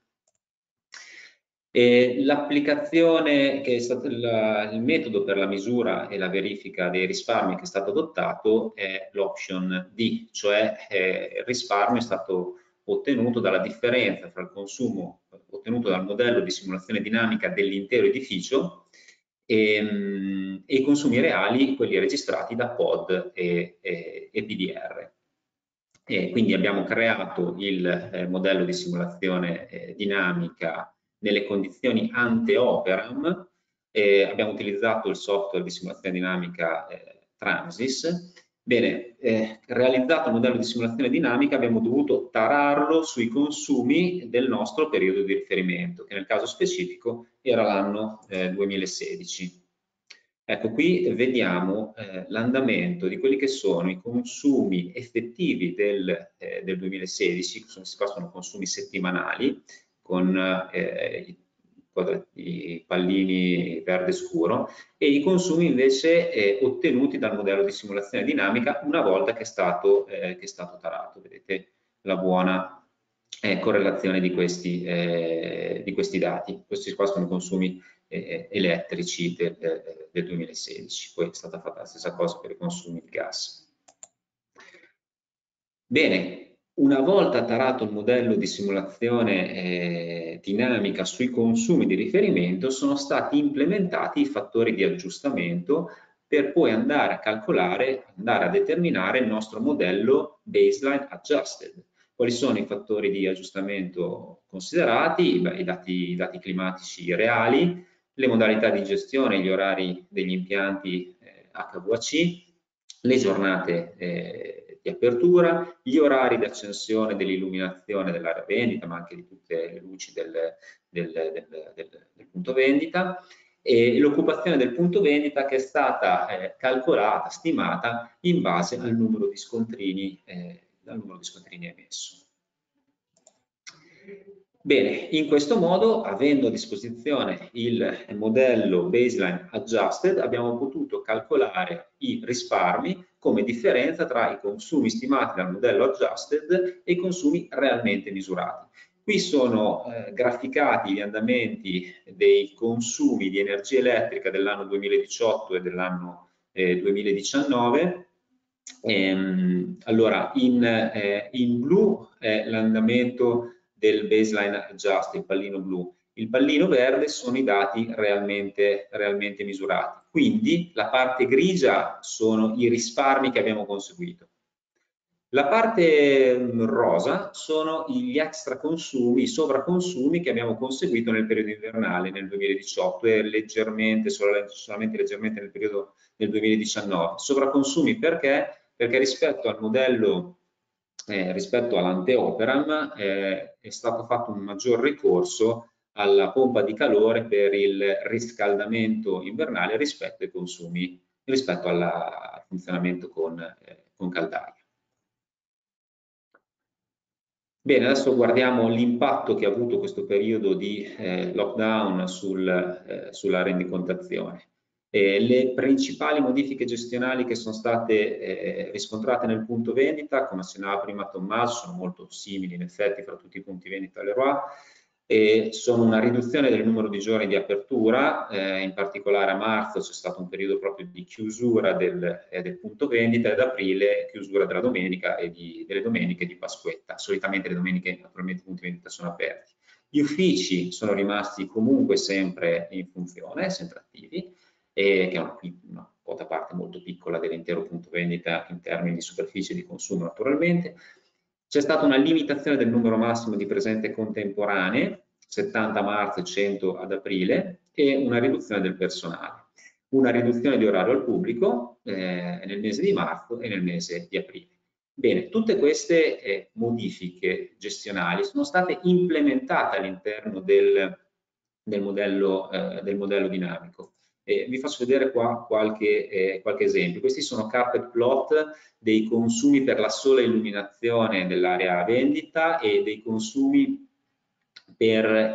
L'applicazione che è stato il metodo per la misura e la verifica dei risparmi che è stato adottato è l'option D, cioè il risparmio è stato ottenuto dalla differenza tra il consumo ottenuto dal modello di simulazione dinamica dell'intero edificio e i consumi reali, quelli registrati da POD e PDR. Quindi abbiamo creato il modello di simulazione dinamica nelle condizioni ante operam, abbiamo utilizzato il software di simulazione dinamica Transys. Bene, realizzato il modello di simulazione dinamica abbiamo dovuto tararlo sui consumi del nostro periodo di riferimento, che nel caso specifico era l'anno 2016. Ecco, qui vediamo l'andamento di quelli che sono i consumi effettivi del 2016, questi sono consumi settimanali, con i pallini verde scuro, e i consumi invece ottenuti dal modello di simulazione dinamica una volta che è stato tarato. Vedete la buona correlazione di questi dati. Questi qua sono i consumi elettrici del 2016, poi è stata fatta la stessa cosa per i consumi di gas. Bene, Una volta tarato il modello di simulazione dinamica sui consumi di riferimento, sono stati implementati i fattori di aggiustamento per poi andare a calcolare, andare a determinare il nostro modello baseline adjusted. Quali sono i fattori di aggiustamento considerati? I dati climatici reali, le modalità di gestione, gli orari degli impianti HVAC, le giornate di apertura, gli orari di accensione dell'illuminazione dell'area vendita, ma anche di tutte le luci del punto vendita, e l'occupazione del punto vendita che è stata calcolata, stimata in base al numero di scontrini emesso. Bene, in questo modo, avendo a disposizione il modello baseline adjusted, abbiamo potuto calcolare i risparmi come differenza tra i consumi stimati dal modello adjusted e i consumi realmente misurati. Qui sono graficati gli andamenti dei consumi di energia elettrica dell'anno 2018 e dell'anno 2019. Allora, in blu è l'andamento del baseline adjust, il pallino blu. Il pallino verde sono i dati realmente misurati. Quindi la parte grigia sono i risparmi che abbiamo conseguito. La parte rosa sono gli extra consumi, i sovraconsumi che abbiamo conseguito nel periodo invernale nel 2018 e solamente leggermente nel periodo del 2019. Sovraconsumi perché? Perché rispetto al modello, rispetto all'anteoperam, è stato fatto un maggior ricorso alla pompa di calore per il riscaldamento invernale rispetto ai consumi, rispetto al funzionamento con caldaia. Bene, adesso guardiamo l'impatto che ha avuto questo periodo di lockdown sulla rendicontazione. Le principali modifiche gestionali che sono state riscontrate nel punto vendita, come accennava prima Tommaso, sono molto simili in effetti fra tutti i punti vendita Leroy, sono una riduzione del numero di giorni di apertura, in particolare a marzo c'è stato un periodo proprio di chiusura del punto vendita, ed ad aprile chiusura della domenica e delle domeniche di Pasquetta. Solitamente le domeniche naturalmente i punti vendita sono aperti. Gli uffici sono rimasti comunque sempre in funzione, sempre attivi, che è una quota parte molto piccola dell'intero punto vendita in termini di superficie di consumo naturalmente. C'è stata una limitazione del numero massimo di presenze contemporanee, 70 a marzo e 100 ad aprile, e una riduzione del personale. Una riduzione di orario al pubblico nel mese di marzo e nel mese di aprile. Bene, tutte queste modifiche gestionali sono state implementate all'interno del modello dinamico. Vi faccio vedere qua qualche esempio. Questi sono carpet plot dei consumi per la sola illuminazione dell'area vendita e dei consumi per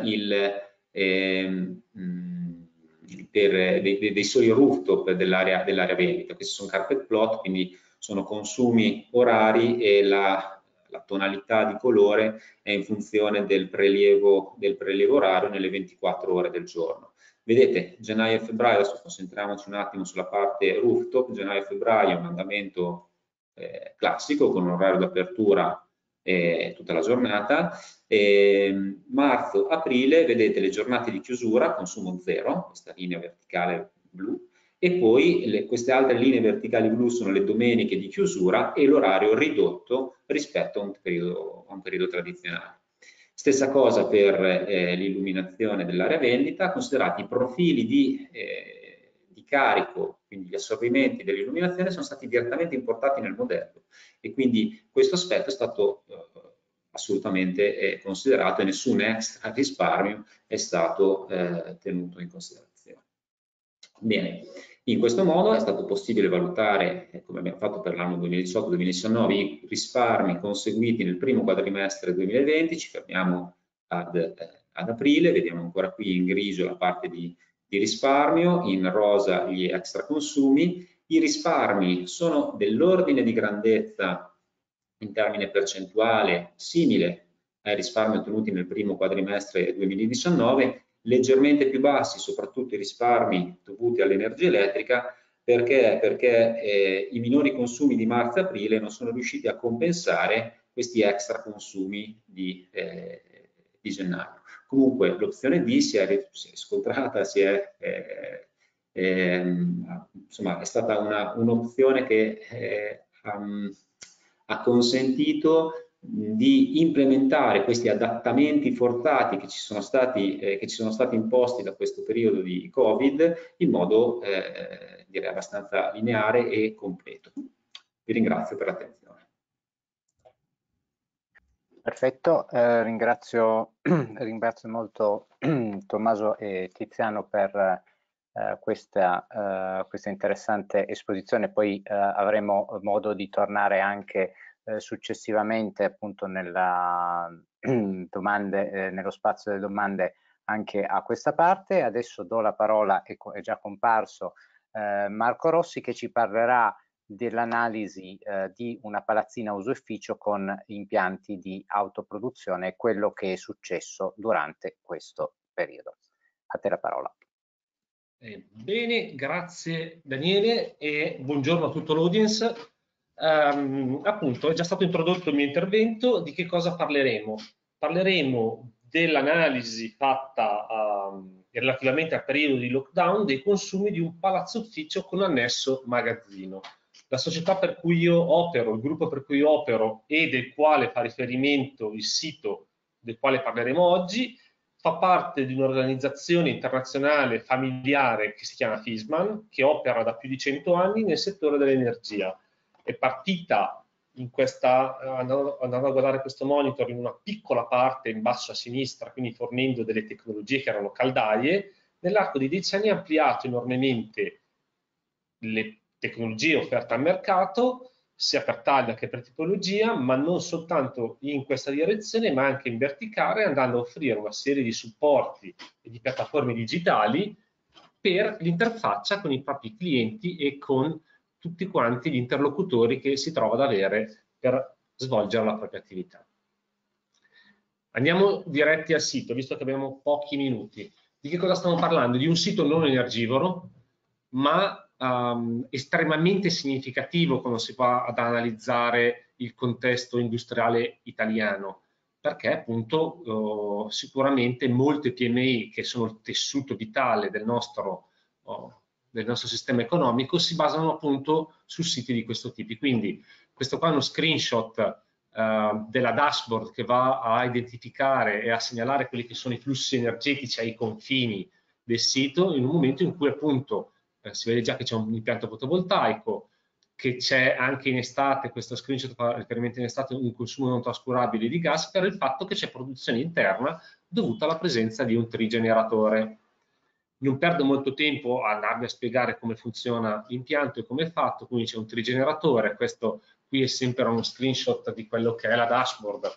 dei soli rooftop dell'area vendita. Questi sono carpet plot, quindi sono consumi orari e la tonalità di colore è in funzione del prelievo orario nelle 24 ore del giorno. Vedete, gennaio e febbraio, adesso concentriamoci un attimo sulla parte rooftop, gennaio e febbraio è un andamento classico con un orario d'apertura tutta la giornata. Marzo, aprile, vedete le giornate di chiusura, consumo zero, questa linea verticale blu, e poi queste altre linee verticali blu sono le domeniche di chiusura e l'orario ridotto rispetto a un periodo tradizionale. Stessa cosa per l'illuminazione dell'area vendita, considerati i profili di carico, quindi gli assorbimenti dell'illuminazione sono stati direttamente importati nel modello e quindi questo aspetto è stato assolutamente considerato e nessun extra risparmio è stato tenuto in considerazione. Bene, in questo modo è stato possibile valutare, come abbiamo fatto per l'anno 2018-2019, i risparmi conseguiti nel primo quadrimestre 2020. Ci fermiamo ad aprile, vediamo ancora qui in grigio la parte di risparmio, in rosa gli extra consumi. I risparmi sono dell'ordine di grandezza in termine percentuale simile ai risparmi ottenuti nel primo quadrimestre 2019, leggermente più bassi soprattutto i risparmi dovuti all'energia elettrica, perché i minori consumi di marzo e aprile non sono riusciti a compensare questi extra consumi di gennaio. Comunque l'opzione D si è scontrata, insomma, è stata un'opzione che ha consentito di implementare questi adattamenti forzati che ci sono stati imposti da questo periodo di Covid in modo direi abbastanza lineare e completo. Vi ringrazio per l'attenzione. Perfetto, ringrazio molto Tommaso e Tiziano per questa interessante esposizione. Poi avremo modo di tornare anche successivamente appunto nello spazio delle domande anche a questa parte. Adesso do la parola, è già comparso Marco Rossi, che ci parlerà dell'analisi di una palazzina uso ufficio con impianti di autoproduzione, quello che è successo durante questo periodo. A te la parola. Bene, grazie Daniele e buongiorno a tutto l'audience. Appunto è già stato introdotto il mio intervento. Di che cosa parleremo? Parleremo dell'analisi fatta relativamente al periodo di lockdown dei consumi di un palazzo ufficio con annesso magazzino. La società per cui io opero, il gruppo per cui io opero e del quale fa riferimento il sito del quale parleremo oggi, fa parte di un'organizzazione internazionale familiare che si chiama FISMAN, che opera da più di 100 anni nel settore dell'energia. È partita andando a guardare questo monitor in una piccola parte in basso a sinistra, quindi fornendo delle tecnologie che erano caldaie. Nell'arco di 10 anni ha ampliato enormemente le tecnologie offerte al mercato, sia per taglia che per tipologia, ma non soltanto in questa direzione, ma anche in verticale, andando a offrire una serie di supporti e di piattaforme digitali per l'interfaccia con i propri clienti e con tutti quanti gli interlocutori che si trova ad avere per svolgere la propria attività. Andiamo diretti al sito, visto che abbiamo pochi minuti. Di che cosa stiamo parlando? Di un sito non energivoro, ma estremamente significativo quando si va ad analizzare il contesto industriale italiano, perché appunto sicuramente molte PMI che sono il tessuto vitale del nostro sistema economico si basano appunto su siti di questo tipo. Quindi questo qua è uno screenshot della dashboard che va a identificare e a segnalare quelli che sono i flussi energetici ai confini del sito in un momento in cui appunto si vede già che c'è un impianto fotovoltaico, che c'è anche in estate, questo screenshot fa riferimento in estate, un consumo non trascurabile di gas per il fatto che c'è produzione interna dovuta alla presenza di un trigeneratore. Non perdo molto tempo a andarvi a spiegare come funziona l'impianto e come è fatto, quindi c'è un trigeneratore, questo qui è sempre uno screenshot di quello che è la dashboard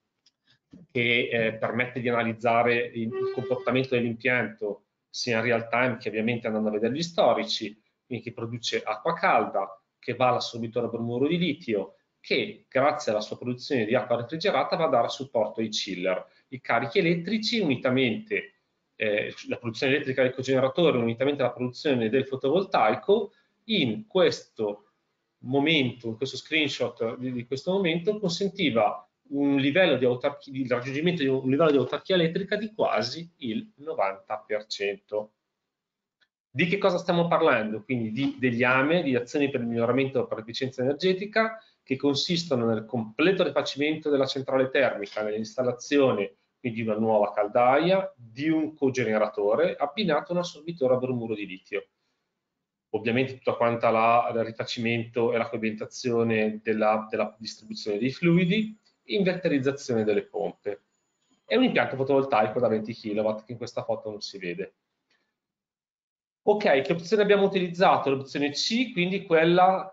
che permette di analizzare il comportamento dell'impianto sia in real time che ovviamente andando a vedere gli storici, quindi che produce acqua calda, che va all'assorbitore a bromuro di litio, che grazie alla sua produzione di acqua refrigerata va a dare supporto ai chiller. I carichi elettrici unitamente la produzione elettrica del cogeneratore unitamente alla produzione del fotovoltaico, in questo momento, in questo screenshot di questo momento, consentiva un livello di il raggiungimento di un livello di autarchia elettrica di quasi il 90%. Di che cosa stiamo parlando? Quindi degli AME, di azioni per il miglioramento dell'efficienza energetica, che consistono nel completo rifacimento della centrale termica, nell'installazione di una nuova caldaia, di un cogeneratore abbinato a un assorbitore a bromuro di litio. Ovviamente tutta quanta il rifacimento e la coibentazione della distribuzione dei fluidi, inverterizzazione delle pompe. È un impianto fotovoltaico da 20 kW che in questa foto non si vede. Ok, che opzione abbiamo utilizzato? L'opzione C, quindi quella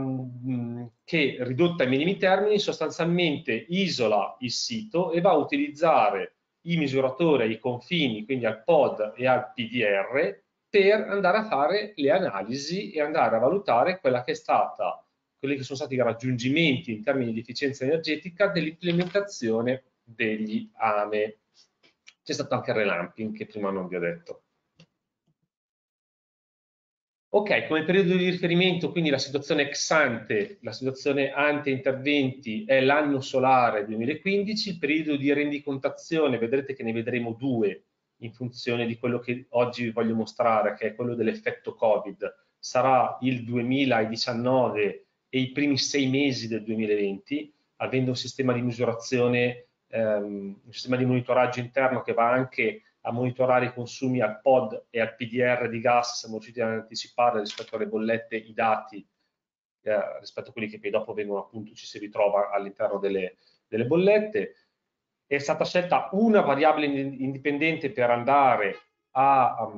che, ridotta ai minimi termini, sostanzialmente isola il sito e va a utilizzare i misuratori ai confini, quindi al POD e al PDR, per andare a fare le analisi e andare a valutare quelli che sono stati i raggiungimenti in termini di efficienza energetica dell'implementazione degli AME. C'è stato anche il relamping che prima non vi ho detto. Ok, come periodo di riferimento, quindi la situazione ex ante, la situazione ante interventi è l'anno solare 2015, il periodo di rendicontazione, vedrete che ne vedremo due in funzione di quello che oggi vi voglio mostrare, che è quello dell'effetto Covid, sarà il 2019 e i primi 6 mesi del 2020, avendo un sistema di misurazione, un sistema di monitoraggio interno che va anche a monitorare i consumi al POD e al PDR di gas, siamo riusciti ad anticipare rispetto alle bollette i dati rispetto a quelli che poi dopo vengono, appunto, ci si ritrova all'interno delle bollette. È stata scelta una variabile indipendente per andare a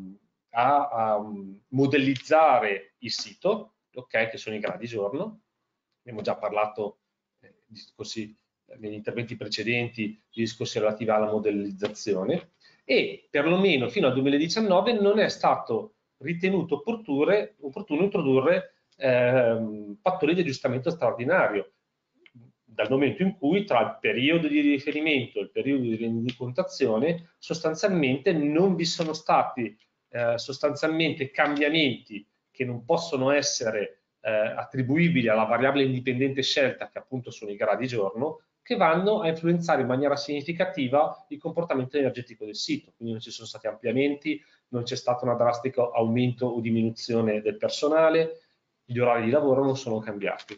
modellizzare il sito, ok, che sono i gradi giorno. Abbiamo già parlato così negli interventi precedenti di discorsi relativi alla modellizzazione, e perlomeno fino al 2019 non è stato ritenuto opportuno introdurre fattori di aggiustamento straordinario, dal momento in cui tra il periodo di riferimento e il periodo di rendicontazione sostanzialmente non vi sono stati sostanzialmente cambiamenti che non possono essere attribuibili alla variabile indipendente scelta, che appunto sono i gradi giorno, che vanno a influenzare in maniera significativa il comportamento energetico del sito. Quindi non ci sono stati ampliamenti, non c'è stato un drastico aumento o diminuzione del personale, gli orari di lavoro non sono cambiati.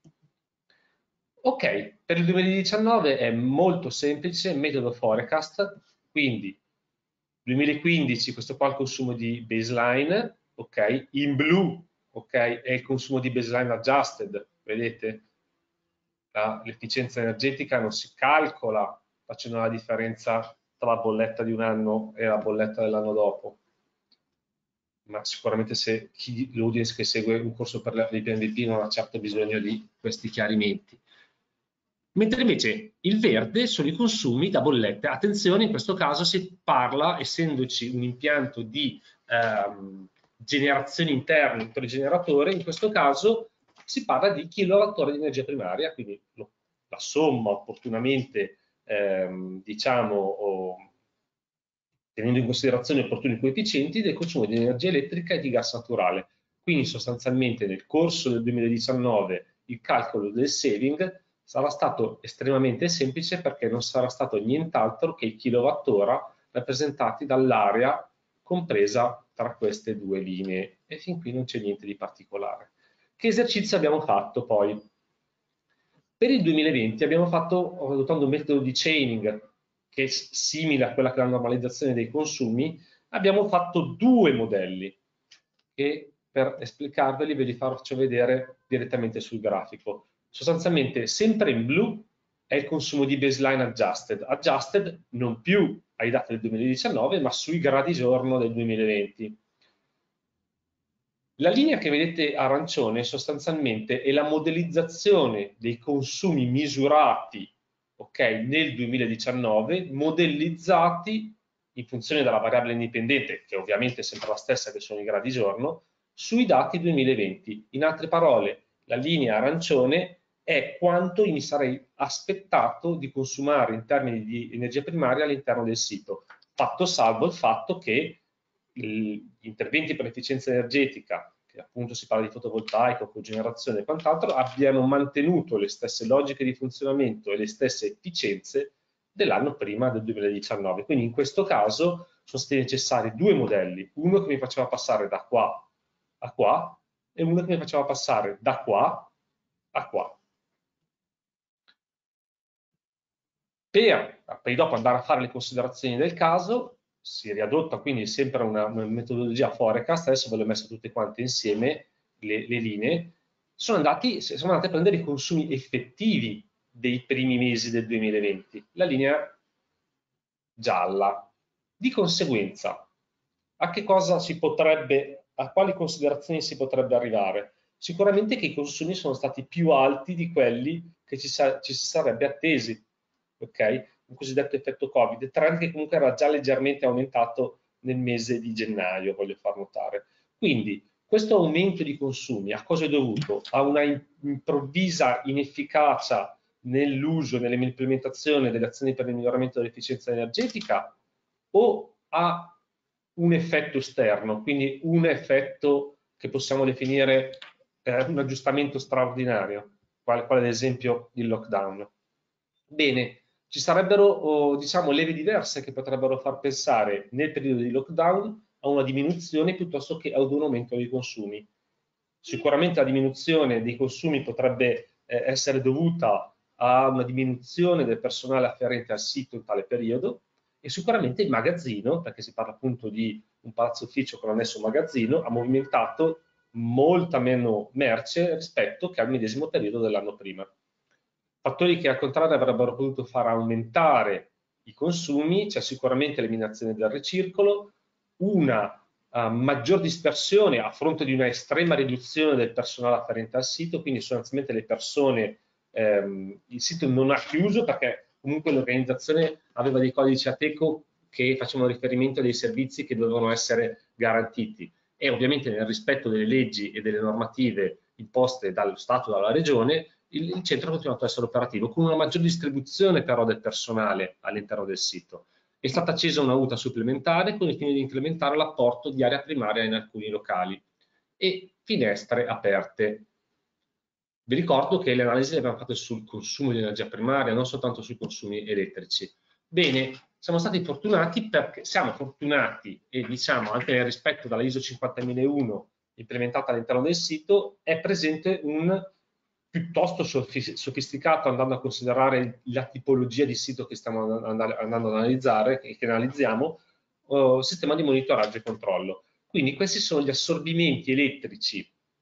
Ok, per il 2019 è molto semplice, metodo forecast, quindi 2015 questo qua è il consumo di baseline, ok, in blu, ok, è il consumo di baseline adjusted, vedete? L'efficienza energetica non si calcola facendo la differenza tra la bolletta di un anno e la bolletta dell'anno dopo, ma sicuramente se l'audience che segue un corso per l'IPMVP non ha certo bisogno di questi chiarimenti. Mentre invece il verde sono i consumi da bollette. Attenzione, in questo caso si parla, essendoci un impianto di generazione interna, un generatore, in questo caso si parla di kilowattora di energia primaria, quindi la somma opportunamente, diciamo, tenendo in considerazione opportuni coefficienti del consumo di energia elettrica e di gas naturale. Quindi sostanzialmente nel corso del 2019 il calcolo del saving sarà stato estremamente semplice, perché non sarà stato nient'altro che i kilowattora rappresentati dall'area compresa tra queste due linee, e fin qui non c'è niente di particolare. Che esercizio abbiamo fatto poi? Per il 2020 abbiamo fatto, adottando un metodo di chaining che è simile a quella che è la normalizzazione dei consumi, abbiamo fatto due modelli che, per esplicarveli, ve li faccio vedere direttamente sul grafico. Sostanzialmente sempre in blu è il consumo di baseline adjusted non più ai dati del 2019 ma sui gradi giorno del 2020. La linea che vedete arancione sostanzialmente è la modellizzazione dei consumi misurati, okay, nel 2019, modellizzati in funzione della variabile indipendente, che ovviamente è sempre la stessa, che sono i gradi giorno, sui dati 2020. In altre parole, la linea arancione è quanto mi sarei aspettato di consumare in termini di energia primaria all'interno del sito, fatto salvo il fatto che gli interventi per l'efficienza energetica, che appunto si parla di fotovoltaico, cogenerazione e quant'altro, abbiano mantenuto le stesse logiche di funzionamento e le stesse efficienze dell'anno prima del 2019. Quindi in questo caso sono stati necessari due modelli, uno che mi faceva passare da qua a qua e uno che mi faceva passare da qua a qua. Per poi dopo andare a fare le considerazioni del caso, si riadotta quindi sempre una metodologia forecast. Adesso ve le ho messe tutte quante insieme, le linee. Siamo andati a prendere i consumi effettivi dei primi mesi del 2020, la linea gialla. Di conseguenza, a quali considerazioni si potrebbe arrivare? Sicuramente che i consumi sono stati più alti di quelli che ci si sarebbe attesi, ok? Un cosiddetto effetto Covid, trend che comunque era già leggermente aumentato nel mese di gennaio, voglio far notare. Quindi questo aumento di consumi a cosa è dovuto? A una improvvisa inefficacia nell'uso, nell'implementazione delle azioni per il miglioramento dell'efficienza energetica, o a un effetto esterno, quindi un effetto che possiamo definire un aggiustamento straordinario, quale ad esempio il lockdown. Bene, ci sarebbero diciamo leve diverse che potrebbero far pensare nel periodo di lockdown a una diminuzione piuttosto che ad un aumento dei consumi. Sicuramente la diminuzione dei consumi potrebbe essere dovuta a una diminuzione del personale afferente al sito in tale periodo, e sicuramente il magazzino, perché si parla appunto di un palazzo ufficio con annesso magazzino, ha movimentato molta meno merce rispetto che al medesimo periodo dell'anno prima. Fattori che al contrario avrebbero potuto far aumentare i consumi, c'è sicuramente l'eliminazione del ricircolo, una maggior dispersione a fronte di una estrema riduzione del personale afferente al sito, quindi sostanzialmente le persone, il sito non ha chiuso perché comunque l'organizzazione aveva dei codici Ateco che facevano riferimento a dei servizi che dovevano essere garantiti, e ovviamente nel rispetto delle leggi e delle normative imposte dallo Stato e dalla Regione, il centro ha continuato ad essere operativo, con una maggior distribuzione però del personale all'interno del sito. È stata accesa una UTA supplementare con il fine di incrementare l'apporto di area primaria in alcuni locali e finestre aperte. Vi ricordo che le analisi le abbiamo fatte sul consumo di energia primaria, non soltanto sui consumi elettrici. Bene, siamo stati fortunati perché siamo fortunati, e diciamo anche nel rispetto dalla ISO 50001 implementata all'interno del sito, è presente un piuttosto sofisticato, andando a considerare la tipologia di sito che stiamo andando ad analizzare e che analizziamo, sistema di monitoraggio e controllo. Quindi questi sono gli assorbimenti elettrici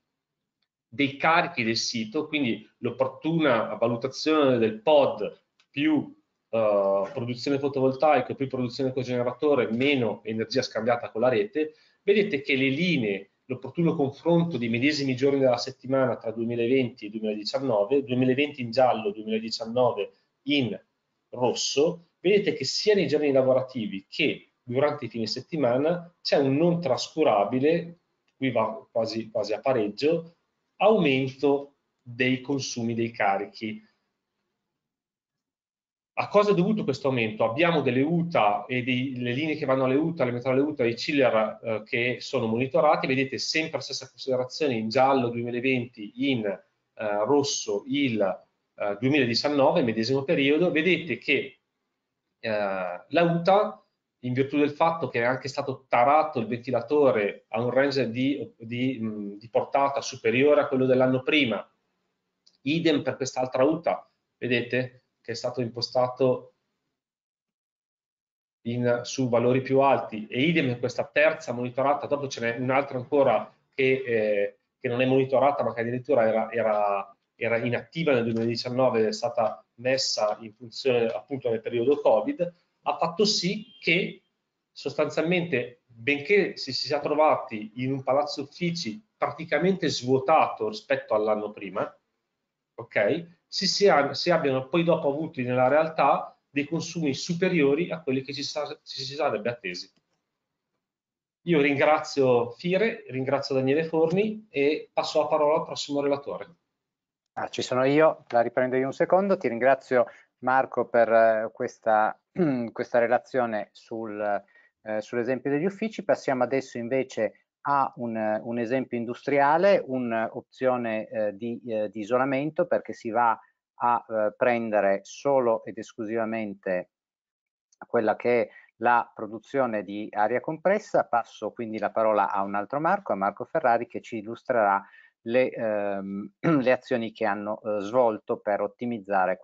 dei carichi del sito, quindi l'opportuna valutazione del pod più produzione fotovoltaica più produzione cogeneratore meno energia scambiata con la rete. Vedete che le linee, l'opportuno confronto dei medesimi giorni della settimana tra 2020 e 2019, 2020 in giallo, 2019 in rosso, vedete che sia nei giorni lavorativi che durante i fine settimana c'è un non trascurabile, qui va quasi a pareggio, aumento dei consumi dei carichi. A cosa è dovuto questo aumento? Abbiamo delle UTA e le linee che vanno alle UTA, alle metà alle UTA, i chiller che sono monitorati. Vedete sempre la stessa considerazione: in giallo 2020, in rosso il 2019, medesimo periodo. Vedete che la UTA, in virtù del fatto che è anche stato tarato il ventilatore a un range di portata superiore a quello dell'anno prima, idem per quest'altra UTA, vedete che è stato impostato su valori più alti, e idem per questa terza monitorata. Dopo ce n'è un'altra ancora che non è monitorata ma che addirittura era inattiva nel 2019, è stata messa in funzione appunto nel periodo Covid. Ha fatto sì che sostanzialmente, benché si sia trovati in un palazzo uffici praticamente svuotato rispetto all'anno prima, ok, si abbiano poi dopo avuti nella realtà dei consumi superiori a quelli che ci si sarebbe attesi. Io ringrazio Fire, ringrazio Daniele Forni e passo la parola al prossimo relatore. Ci sono io, la riprendo io un secondo. Ti ringrazio Marco per questa relazione sull'esempio degli uffici. Passiamo adesso invece a un esempio industriale, un'opzione di isolamento, perché si va a prendere solo ed esclusivamente quella che è la produzione di aria compressa. Passo quindi la parola a un altro Marco, a Marco Ferrari, che ci illustrerà le azioni che hanno svolto per ottimizzare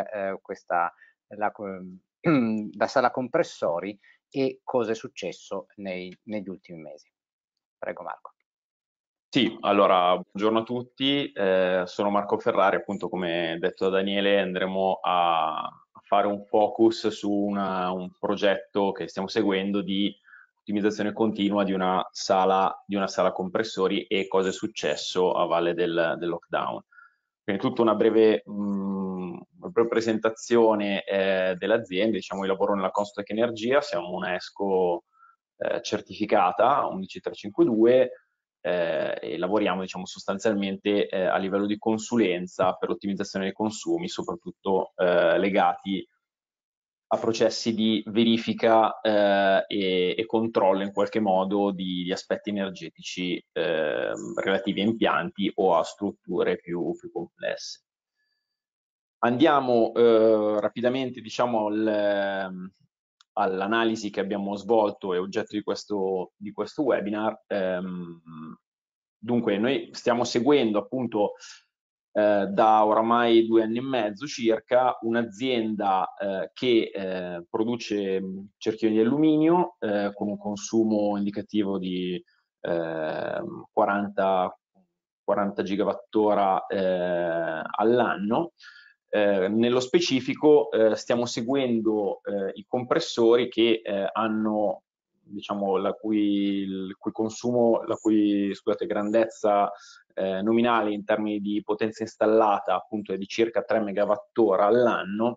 la sala compressori e cosa è successo negli ultimi mesi. Prego Marco. Sì, allora buongiorno a tutti, sono Marco Ferrari, appunto come detto da Daniele andremo a fare un focus su un progetto che stiamo seguendo di ottimizzazione continua di una sala compressori e cosa è successo a valle del lockdown. Quindi tutta una breve presentazione dell'azienda. Diciamo, io lavoro nella Constec Energia, siamo una ESCO certificata 11352 e lavoriamo, diciamo, sostanzialmente a livello di consulenza per l'ottimizzazione dei consumi, soprattutto legati processi di verifica e controllo in qualche modo di aspetti energetici relativi a impianti o a strutture più complesse. Andiamo rapidamente, diciamo, all'analisi che abbiamo svolto e oggetto di questo webinar. Dunque, noi stiamo seguendo appunto da oramai 2 anni e mezzo circa un'azienda che produce cerchioni di alluminio con un consumo indicativo di 40 gigawattora all'anno. Nello specifico stiamo seguendo i compressori che hanno, diciamo, la cui grandezza nominale in termini di potenza installata appunto è di circa 3 megawattora all'anno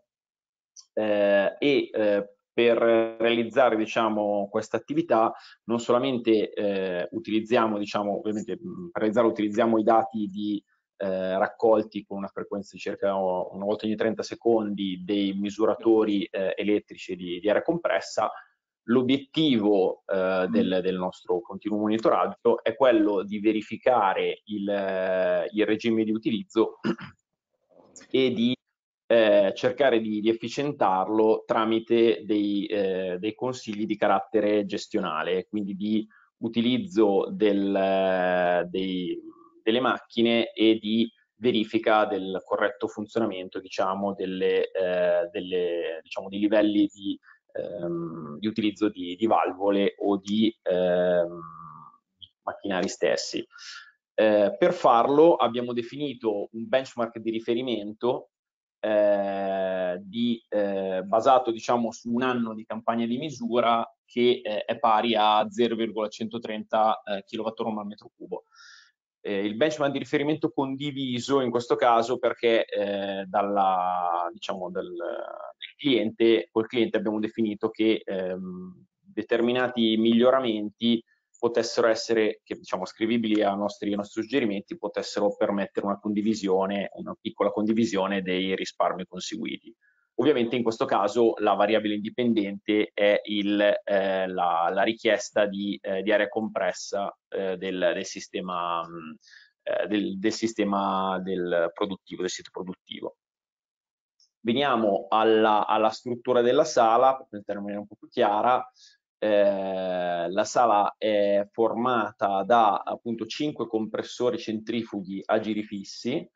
per realizzare, diciamo, questa attività non solamente utilizziamo, diciamo, ovviamente per realizzarlo utilizziamo i dati raccolti con una frequenza di circa una volta ogni 30 secondi dei misuratori elettrici di aria compressa. L'obiettivo del nostro continuo monitoraggio è quello di verificare il regime di utilizzo e di cercare di efficientarlo tramite dei consigli di carattere gestionale, quindi di utilizzo delle macchine e di verifica del corretto funzionamento, diciamo, dei livelli di utilizzo di valvole o di macchinari stessi. Per farlo abbiamo definito un benchmark di riferimento basato, diciamo, su un anno di campagna di misura che è pari a 0,130 kWh al metro cubo. Il benchmark di riferimento condiviso in questo caso perché diciamo, del cliente, col cliente abbiamo definito che determinati miglioramenti potessero essere, diciamo, scrivibili ai nostri suggerimenti, potessero permettere una condivisione, una piccola condivisione dei risparmi conseguiti. Ovviamente in questo caso la variabile indipendente è la richiesta di aria compressa del sistema produttivo, del sito produttivo. Veniamo alla struttura della sala, per terminare un po' più chiara. La sala è formata da appunto 5 compressori centrifughi a giri fissi.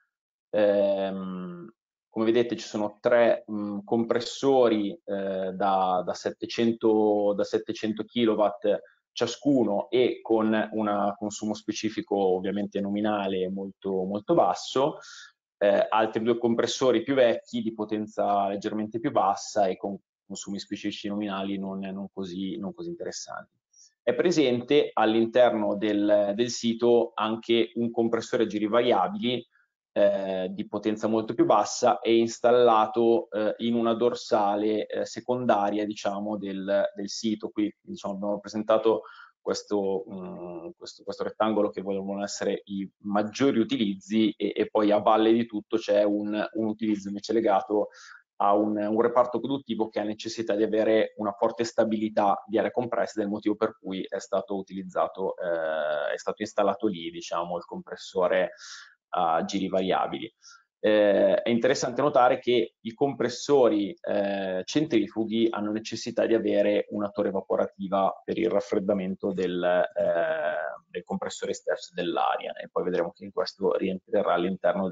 Come vedete ci sono 3 compressori da 700 kW ciascuno e con un consumo specifico ovviamente nominale molto basso. Altri 2 compressori più vecchi di potenza leggermente più bassa e con consumi specifici nominali non così interessanti. È presente all'interno del sito anche un compressore a giri variabili di potenza molto più bassa e installato in una dorsale secondaria, diciamo, del sito. Qui, diciamo, abbiamo presentato questo rettangolo che volevano essere i maggiori utilizzi e poi a valle di tutto c'è un utilizzo invece legato a un reparto produttivo che ha necessità di avere una forte stabilità di aria compressa, del motivo per cui è stato installato lì, diciamo, il compressore a giri variabili. È interessante notare che i compressori centrifughi hanno necessità di avere una torre evaporativa per il raffreddamento del compressore stesso dell'aria, e poi vedremo che questo rientrerà all'interno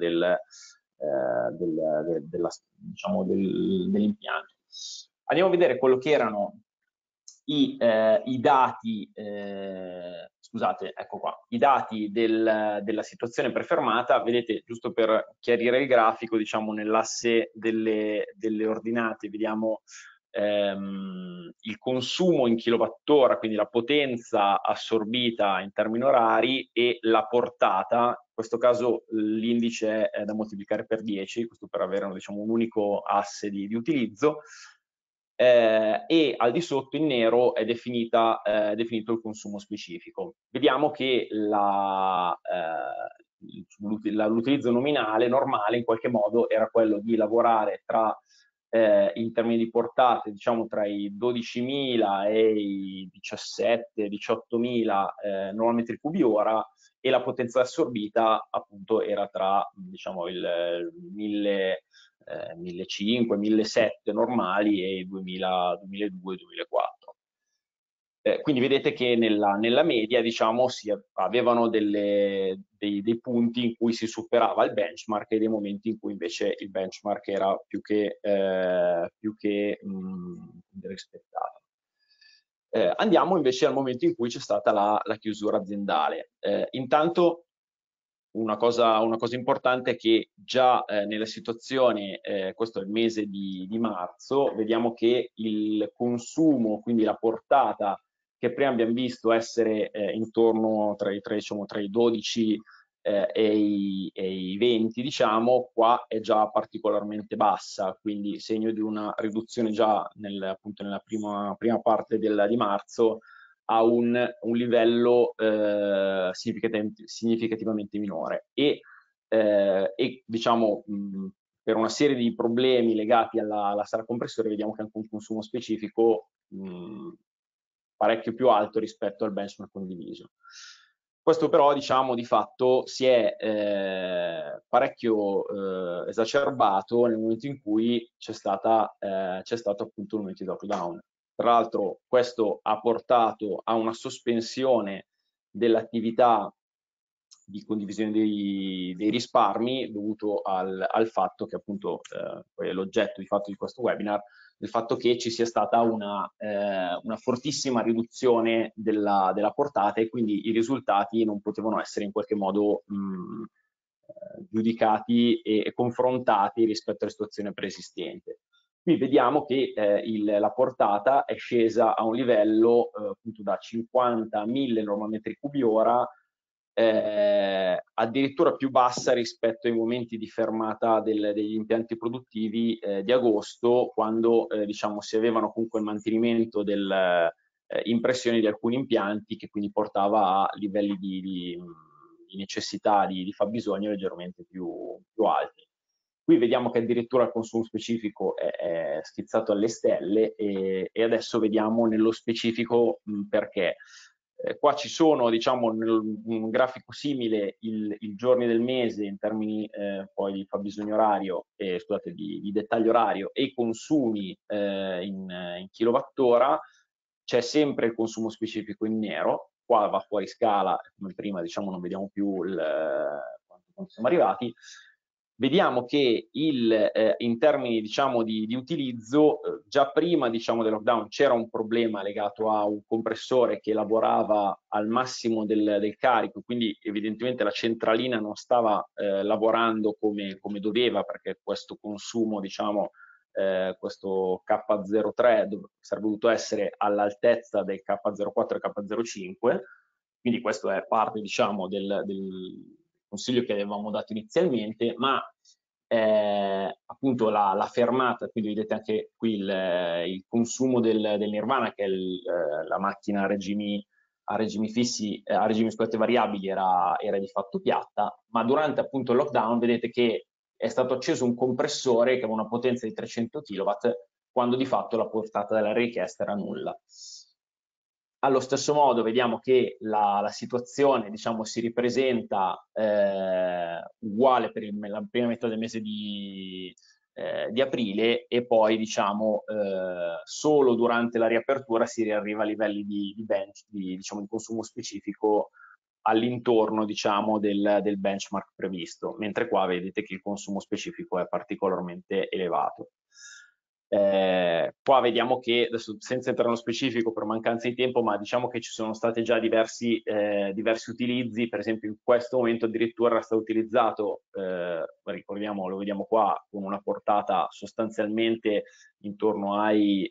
dell'impianto. Andiamo a vedere quello che erano i dati, scusate, ecco qua, i dati della situazione prefermata. Vedete, giusto per chiarire il grafico, diciamo nell'asse delle ordinate vediamo il consumo in kilowattora, quindi la potenza assorbita in termini orari, e la portata. In questo caso l'indice è da moltiplicare per 10, questo per avere, diciamo, un unico asse di utilizzo. E al di sotto in nero è definito il consumo specifico. Vediamo che l'utilizzo nominale normale in qualche modo era quello di lavorare tra in termini di portate, diciamo tra i 12.000 e i 17-18.000 nanometri cubi ora, e la potenza assorbita appunto era tra, diciamo, il 1.500-1.700 normali e i 2002-2004. Quindi vedete che nella media, diciamo, si avevano dei punti in cui si superava il benchmark e dei momenti in cui invece il benchmark era più che rispettato. Andiamo invece al momento in cui c'è stata la chiusura aziendale. Intanto una cosa importante è che già nella situazione, questo è il mese di marzo, vediamo che il consumo, quindi la portata che prima abbiamo visto essere intorno tra i 12 e i 20, diciamo, qua è già particolarmente bassa, quindi segno di una riduzione già appunto nella prima parte di marzo a un livello significativamente minore e diciamo per una serie di problemi legati alla sala compressore vediamo che anche un consumo specifico parecchio più alto rispetto al benchmark condiviso. Questo però, diciamo, di fatto si è parecchio esacerbato nel momento in cui c'è stato appunto il momento di lockdown. Tra l'altro questo ha portato a una sospensione dell'attività di condivisione dei risparmi dovuto al fatto che appunto l'oggetto di fatto di questo webinar, del fatto che ci sia stata una fortissima riduzione della portata e quindi i risultati non potevano essere in qualche modo giudicati e confrontati rispetto alla situazione preesistente. Qui vediamo che la portata è scesa a un livello appunto da 50 a 1000 nanometri cubi ora, addirittura più bassa rispetto ai momenti di fermata degli impianti produttivi di agosto, quando diciamo si avevano comunque il mantenimento delle impressioni di alcuni impianti, che quindi portava a livelli di necessità di fabbisogno leggermente più alti. Qui vediamo che addirittura il consumo specifico è schizzato alle stelle e adesso vediamo nello specifico perché. Qua ci sono, diciamo, un grafico simile i giorni del mese in termini poi di fabbisogno orario, scusate, di dettaglio orario e i consumi in kilowattora. C'è sempre il consumo specifico in nero, qua va fuori scala, come prima, diciamo, non vediamo più quanto siamo arrivati. Vediamo che in termini, diciamo, di utilizzo, già prima, diciamo, del lockdown c'era un problema legato a un compressore che lavorava al massimo del carico, quindi evidentemente la centralina non stava lavorando come doveva, perché questo consumo, diciamo, questo K03 sarebbe dovuto essere all'altezza del K04 e K05, quindi questo è parte, diciamo, del consiglio che avevamo dato inizialmente, ma appunto la fermata, quindi vedete anche qui il consumo del Nirvana, che è la macchina a regimi fissi, a regimi variabili era di fatto piatta, ma durante appunto il lockdown vedete che è stato acceso un compressore che aveva una potenza di 300 kW, quando di fatto la portata della richiesta era nulla. Allo stesso modo vediamo che la situazione, diciamo, si ripresenta uguale per la prima metà del mese di aprile e poi, diciamo, solo durante la riapertura si riarriva a livelli diciamo, di consumo specifico all'intorno, diciamo, del benchmark previsto, mentre qua vedete che il consumo specifico è particolarmente elevato. Qua vediamo che, adesso senza entrare nello specifico per mancanza di tempo, ma diciamo che ci sono stati già diversi utilizzi. Per esempio in questo momento addirittura era stato utilizzato, ricordiamo, lo vediamo qua, con una portata sostanzialmente intorno ai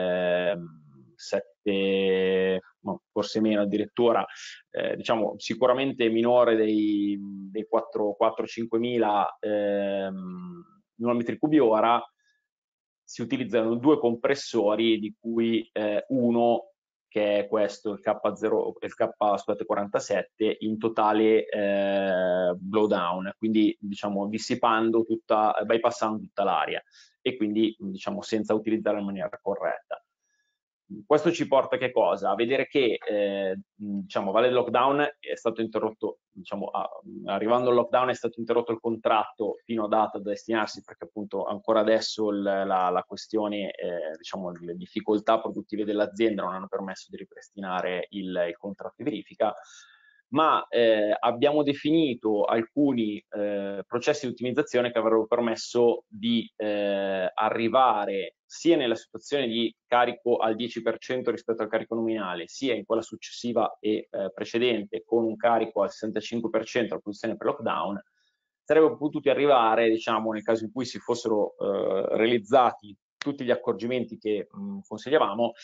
7, no, forse meno addirittura, diciamo sicuramente minore dei 4-5 mila nanometri cubi ora. Si utilizzano due compressori, di cui uno che è questo, il K0, il K47, in totale blowdown, quindi diciamo dissipando bypassando tutta l'area e quindi diciamo senza utilizzarla in maniera corretta. Questo ci porta a che cosa? A vedere che diciamo, vale il lockdown è stato interrotto, diciamo, arrivando al lockdown è stato interrotto il contratto fino a data da destinarsi, perché appunto ancora adesso la questione, diciamo, le difficoltà produttive dell'azienda non hanno permesso di ripristinare il contratto di verifica, ma abbiamo definito alcuni processi di ottimizzazione che avrebbero permesso di arrivare sia nella situazione di carico al 10% rispetto al carico nominale, sia in quella successiva e precedente con un carico al 65% alla posizione per lockdown, sarebbero potuti arrivare, diciamo, nel caso in cui si fossero realizzati tutti gli accorgimenti che consigliavamo,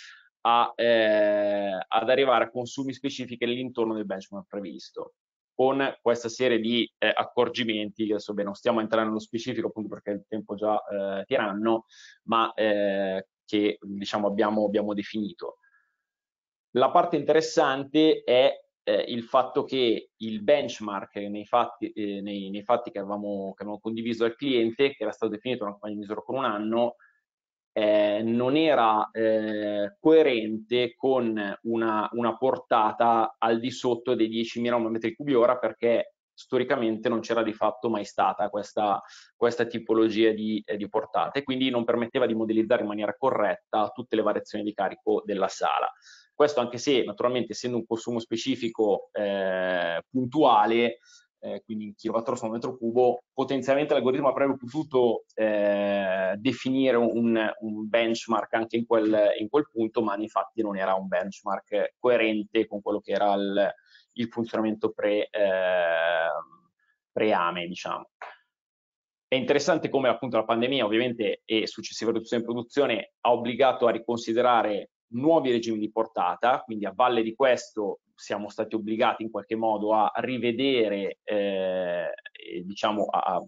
ad arrivare a consumi specifici all'intorno del benchmark previsto. Con questa serie di accorgimenti, adesso non stiamo entrando nello specifico appunto perché il tempo già tiranno, ma che diciamo abbiamo definito. La parte interessante è il fatto che il benchmark nei fatti che avevamo condiviso al cliente, che era stato definito una campagna di misura con un anno, non era coerente con una portata al di sotto dei 10.000 m3/ora, perché storicamente non c'era di fatto mai stata questa tipologia di portate, quindi non permetteva di modellizzare in maniera corretta tutte le variazioni di carico della sala. Questo anche se naturalmente, essendo un consumo specifico puntuale, quindi in kWh su metro cubo, potenzialmente l'algoritmo avrebbe potuto definire un benchmark anche in quel punto, ma infatti non era un benchmark coerente con quello che era il funzionamento pre-AME, diciamo. È interessante come appunto la pandemia ovviamente e successiva riduzione di produzione ha obbligato a riconsiderare nuovi regimi di portata, quindi a valle di questo siamo stati obbligati in qualche modo a rivedere, diciamo,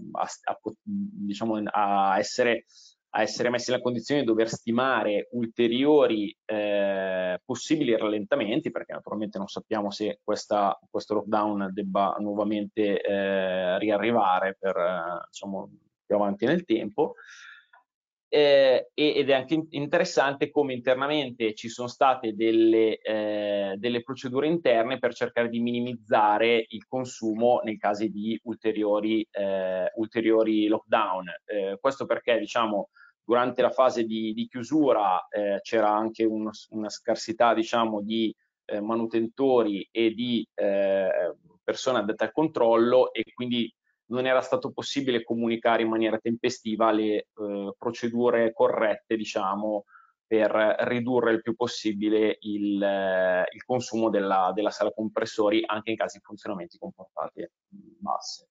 a essere messi nella condizione di dover stimare ulteriori possibili rallentamenti, perché naturalmente non sappiamo se questo lockdown debba nuovamente riarrivare per diciamo più avanti nel tempo. Ed è anche interessante come internamente ci sono state delle procedure interne per cercare di minimizzare il consumo nei casi di ulteriori lockdown. Questo perché, diciamo, durante la fase di chiusura c'era anche una scarsità, diciamo, di manutentori e di persone addette al controllo, e quindi non era stato possibile comunicare in maniera tempestiva le procedure corrette, diciamo, per ridurre il più possibile il consumo della sala compressori anche in casi di funzionamenti con portate basse.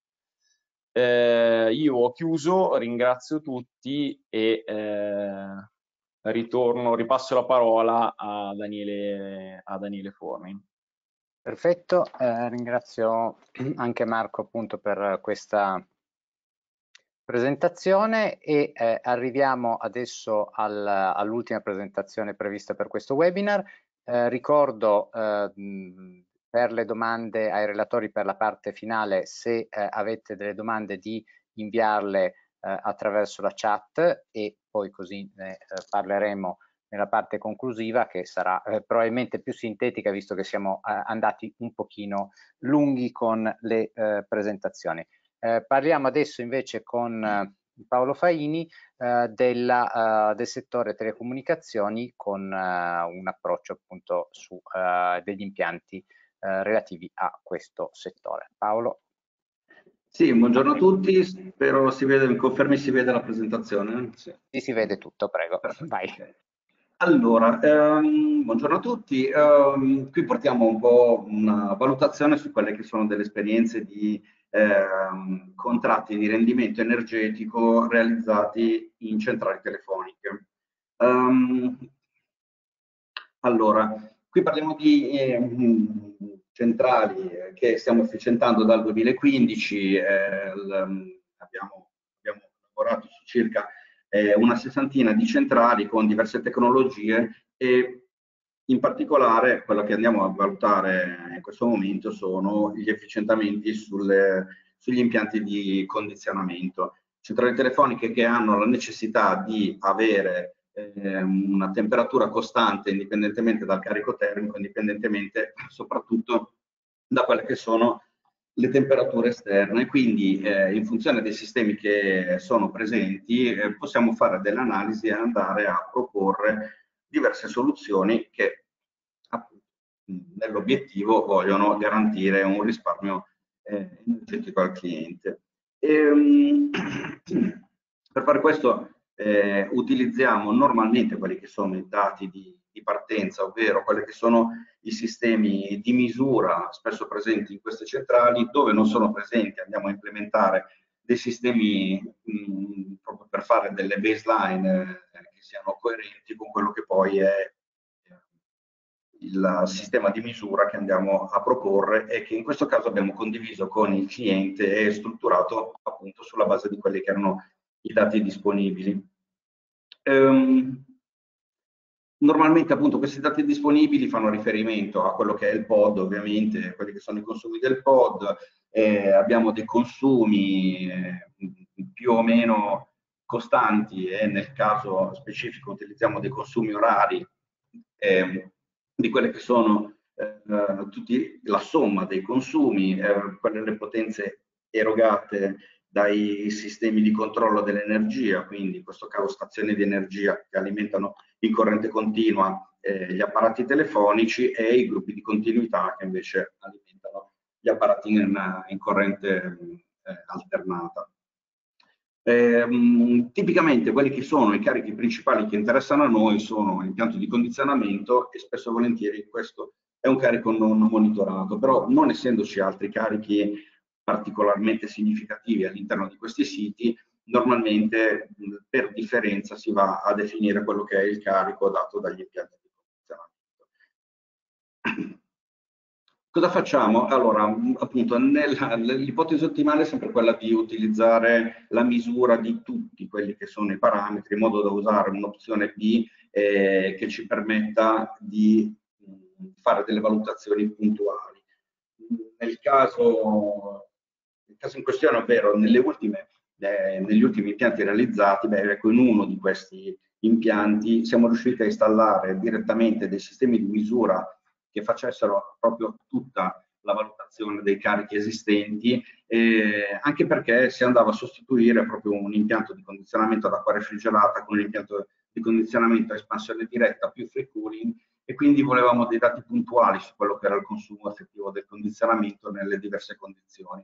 Io ho chiuso, ringrazio tutti e ripasso la parola a Daniele Forni. Perfetto, ringrazio anche Marco appunto per questa presentazione e arriviamo adesso all'ultima presentazione prevista per questo webinar. Ricordo per le domande ai relatori per la parte finale, se avete delle domande, di inviarle attraverso la chat e poi così ne parleremo nella parte conclusiva, che sarà probabilmente più sintetica, visto che siamo andati un pochino lunghi con le presentazioni. Parliamo adesso invece con Paolo Faini del settore telecomunicazioni, con un approccio appunto su degli impianti relativi a questo settore. Paolo. Sì, buongiorno a tutti, spero mi confermi si vede la presentazione. Sì, si vede tutto, prego. Vai. Allora, buongiorno a tutti, qui portiamo un po' una valutazione su quelle che sono delle esperienze di contratti di rendimento energetico realizzati in centrali telefoniche. Allora, qui parliamo di centrali che stiamo efficientando dal 2015, abbiamo lavorato su circa una sessantina di centrali con diverse tecnologie, e In particolare, quello che andiamo a valutare in questo momento sono gli efficientamenti sugli impianti di condizionamento. Centrali telefoniche che hanno la necessità di avere una temperatura costante indipendentemente dal carico termico, indipendentemente soprattutto da quelle che sono le temperature esterne. Quindi in funzione dei sistemi che sono presenti possiamo fare delle analisi e andare a proporre diverse soluzioni che nell'obiettivo vogliono garantire un risparmio energetico al cliente. Per fare questo utilizziamo normalmente quelli che sono i dati di partenza, ovvero quelli che sono i sistemi di misura spesso presenti in queste centrali. Dove non sono presenti andiamo a implementare dei sistemi proprio per fare delle baseline che siano coerenti con quello che poi è il sistema di misura che andiamo a proporre e che in questo caso abbiamo condiviso con il cliente e strutturato appunto sulla base di quelli che erano i dati disponibili. Normalmente appunto questi dati disponibili fanno riferimento a quello che è il pod, ovviamente, quelli che sono i consumi del pod. Abbiamo dei consumi più o meno costanti e nel caso specifico utilizziamo dei consumi orari di quelle che sono la somma dei consumi, quelle le potenze erogate dai sistemi di controllo dell'energia, quindi in questo caso stazioni di energia che alimentano in corrente continua gli apparati telefonici e i gruppi di continuità che invece alimentano gli apparati in corrente alternata. Tipicamente quelli che sono i carichi principali che interessano a noi sono l'impianto di condizionamento e spesso e volentieri questo è un carico non monitorato, però non essendoci altri carichi particolarmente significativi all'interno di questi siti, normalmente per differenza si va a definire quello che è il carico dato dagli impianti di condizionamento. Cosa facciamo? Allora, appunto, l'ipotesi ottimale è sempre quella di utilizzare la misura di tutti quelli che sono i parametri, in modo da usare un'opzione B che ci permetta di fare delle valutazioni puntuali. Nel caso in questione, ovvero negli ultimi impianti realizzati, ecco, in uno di questi impianti siamo riusciti a installare direttamente dei sistemi di misura che facessero proprio tutta la valutazione dei carichi esistenti, anche perché si andava a sostituire proprio un impianto di condizionamento ad acqua refrigerata con un impianto di condizionamento a espansione diretta più free cooling, e quindi volevamo dei dati puntuali su quello che era il consumo effettivo del condizionamento nelle diverse condizioni.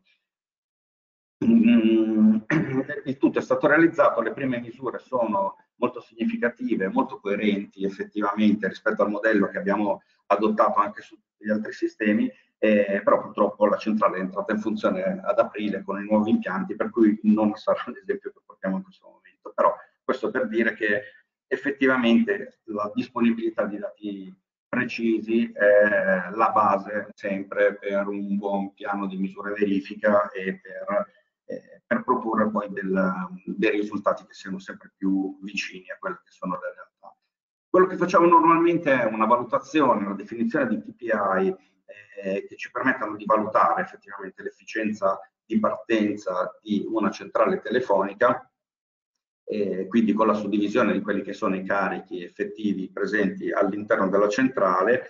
Il tutto è stato realizzato, le prime misure sono molto significative, molto coerenti effettivamente rispetto al modello che abbiamo adottato anche su tutti gli altri sistemi, però purtroppo la centrale è entrata in funzione ad aprile con i nuovi impianti, per cui non sarà l'esempio che portiamo in questo momento, però questo per dire che effettivamente la disponibilità di dati precisi è la base sempre per un buon piano di misura e verifica e per proporre poi dei risultati che siano sempre più vicini a quelle che sono le realtà. Quello che facciamo normalmente è una valutazione, una definizione di KPI che ci permettano di valutare effettivamente l'efficienza di partenza di una centrale telefonica, quindi con la suddivisione di quelli che sono i carichi effettivi presenti all'interno della centrale,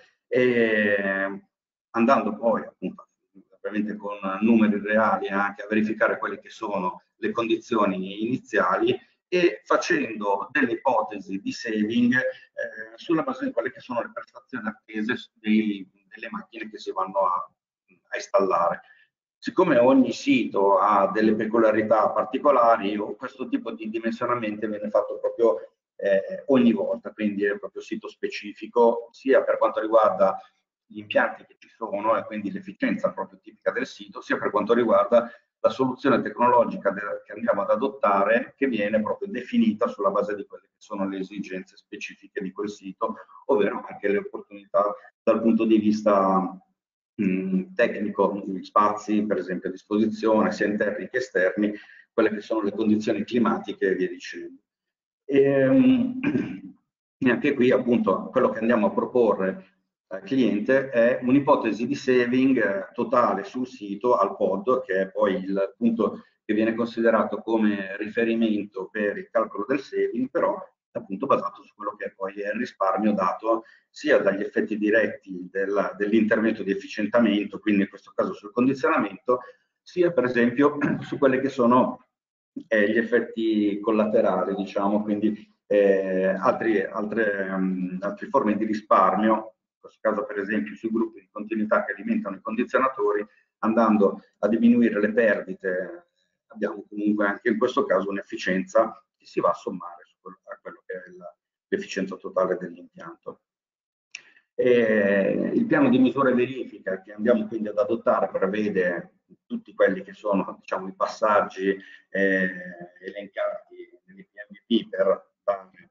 andando poi appunto ovviamente con numeri reali anche a verificare quelle che sono le condizioni iniziali e facendo delle ipotesi di saving sulla base di quelle che sono le prestazioni attese delle macchine che si vanno a installare. Siccome ogni sito ha delle peculiarità particolari, questo tipo di dimensionamento viene fatto proprio ogni volta, quindi è proprio sito specifico, sia per quanto riguarda gli impianti che ci sono e quindi l'efficienza proprio tipica del sito, sia per quanto riguarda la soluzione tecnologica che andiamo ad adottare, che viene proprio definita sulla base di quelle che sono le esigenze specifiche di quel sito, ovvero anche le opportunità dal punto di vista tecnico, spazi per esempio a disposizione, sia interni che esterni, quelle che sono le condizioni climatiche e via dicendo. E anche qui appunto quello che andiamo a proporre al cliente è un'ipotesi di saving totale sul sito al pod, che è poi il punto che viene considerato come riferimento per il calcolo del saving, però appunto basato su quello che poi è il risparmio dato sia dagli effetti diretti dell'intervento di efficientamento, quindi in questo caso sul condizionamento, sia per esempio su quelli che sono gli effetti collaterali, diciamo, quindi altre forme di risparmio, in questo caso per esempio sui gruppi di continuità che alimentano i condizionatori, andando a diminuire le perdite, abbiamo comunque anche in questo caso un'efficienza che si va a sommare a quello che è l'efficienza totale dell'impianto. Il piano di misura e verifica che andiamo quindi ad adottare prevede tutti quelli che sono, diciamo, i passaggi elencati nell'IPMVP per dare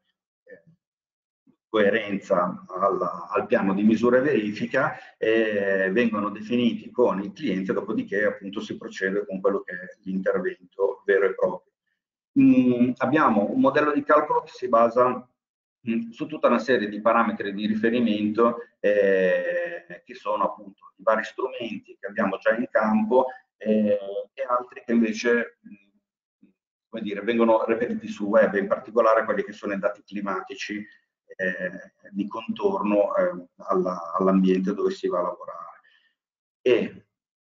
coerenza al piano di misura e verifica, vengono definiti con il cliente, dopodiché appunto si procede con quello che è l'intervento vero e proprio. Abbiamo un modello di calcolo che si basa su tutta una serie di parametri di riferimento che sono appunto i vari strumenti che abbiamo già in campo e altri che invece come dire, vengono reperiti sul web, in particolare quelli che sono i dati climatici di contorno all'ambiente dove si va a lavorare. E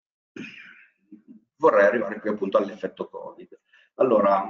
vorrei arrivare qui appunto all'effetto Covid. Allora,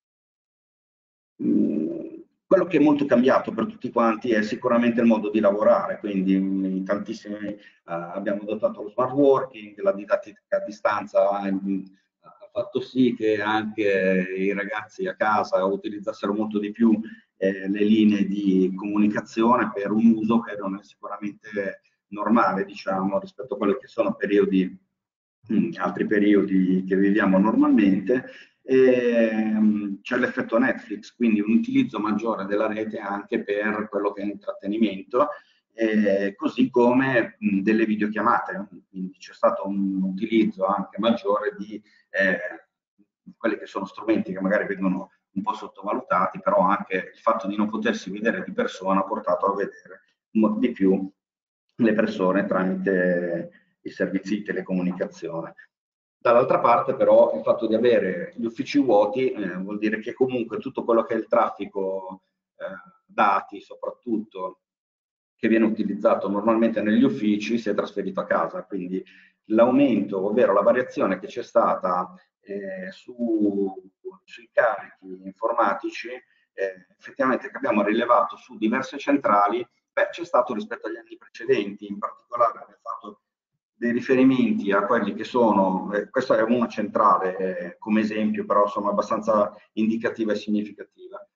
quello che è molto cambiato per tutti quanti è sicuramente il modo di lavorare, quindi in tantissimi abbiamo adottato lo smart working, la didattica a distanza ha fatto sì che anche i ragazzi a casa utilizzassero molto di più le linee di comunicazione per un uso che non è sicuramente normale, diciamo, rispetto a quelli che sono periodi, altri periodi che viviamo normalmente. C'è l'effetto Netflix, quindi un utilizzo maggiore della rete anche per quello che è l'intrattenimento, così come delle videochiamate, quindi c'è stato un utilizzo anche maggiore di quelli che sono strumenti che magari vengono un po' sottovalutati, però anche il fatto di non potersi vedere di persona ha portato a vedere di più le persone tramite i servizi di telecomunicazione. Dall'altra parte però il fatto di avere gli uffici vuoti vuol dire che comunque tutto quello che è il traffico dati soprattutto che viene utilizzato normalmente negli uffici si è trasferito a casa, quindi l'aumento, ovvero la variazione che c'è stata sui carichi informatici effettivamente che abbiamo rilevato su diverse centrali, c'è stato rispetto agli anni precedenti, in particolare abbiamo fatto dei riferimenti a quelli che sono, questa è una centrale come esempio, però insomma abbastanza indicativa e significativa.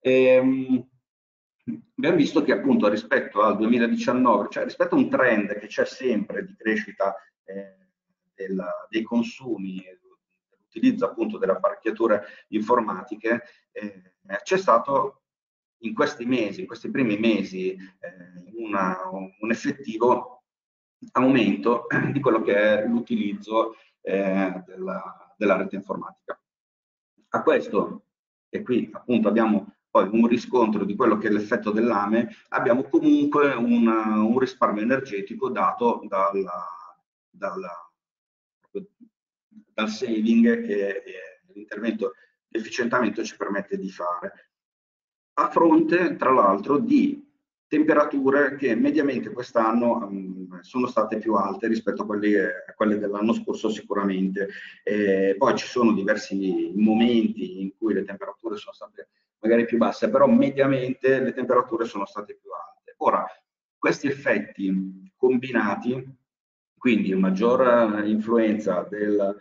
Abbiamo visto che appunto rispetto al 2019, cioè rispetto a un trend che c'è sempre di crescita dei consumi, dell'utilizzo appunto delle apparecchiature informatiche, c'è stato in questi mesi, in questi primi mesi, un effettivo aumento di quello che è l'utilizzo della rete informatica. A questo, e qui appunto abbiamo poi un riscontro di quello che è l'effetto dell'AME, abbiamo comunque un risparmio energetico dato dal saving che l'intervento di efficientamento ci permette di fare, a fronte tra l'altro di temperature che mediamente quest'anno sono state più alte rispetto a quelle dell'anno scorso sicuramente. Poi ci sono diversi momenti in cui le temperature sono state magari più basse, però mediamente le temperature sono state più alte. Ora, questi effetti combinati, quindi maggior influenza del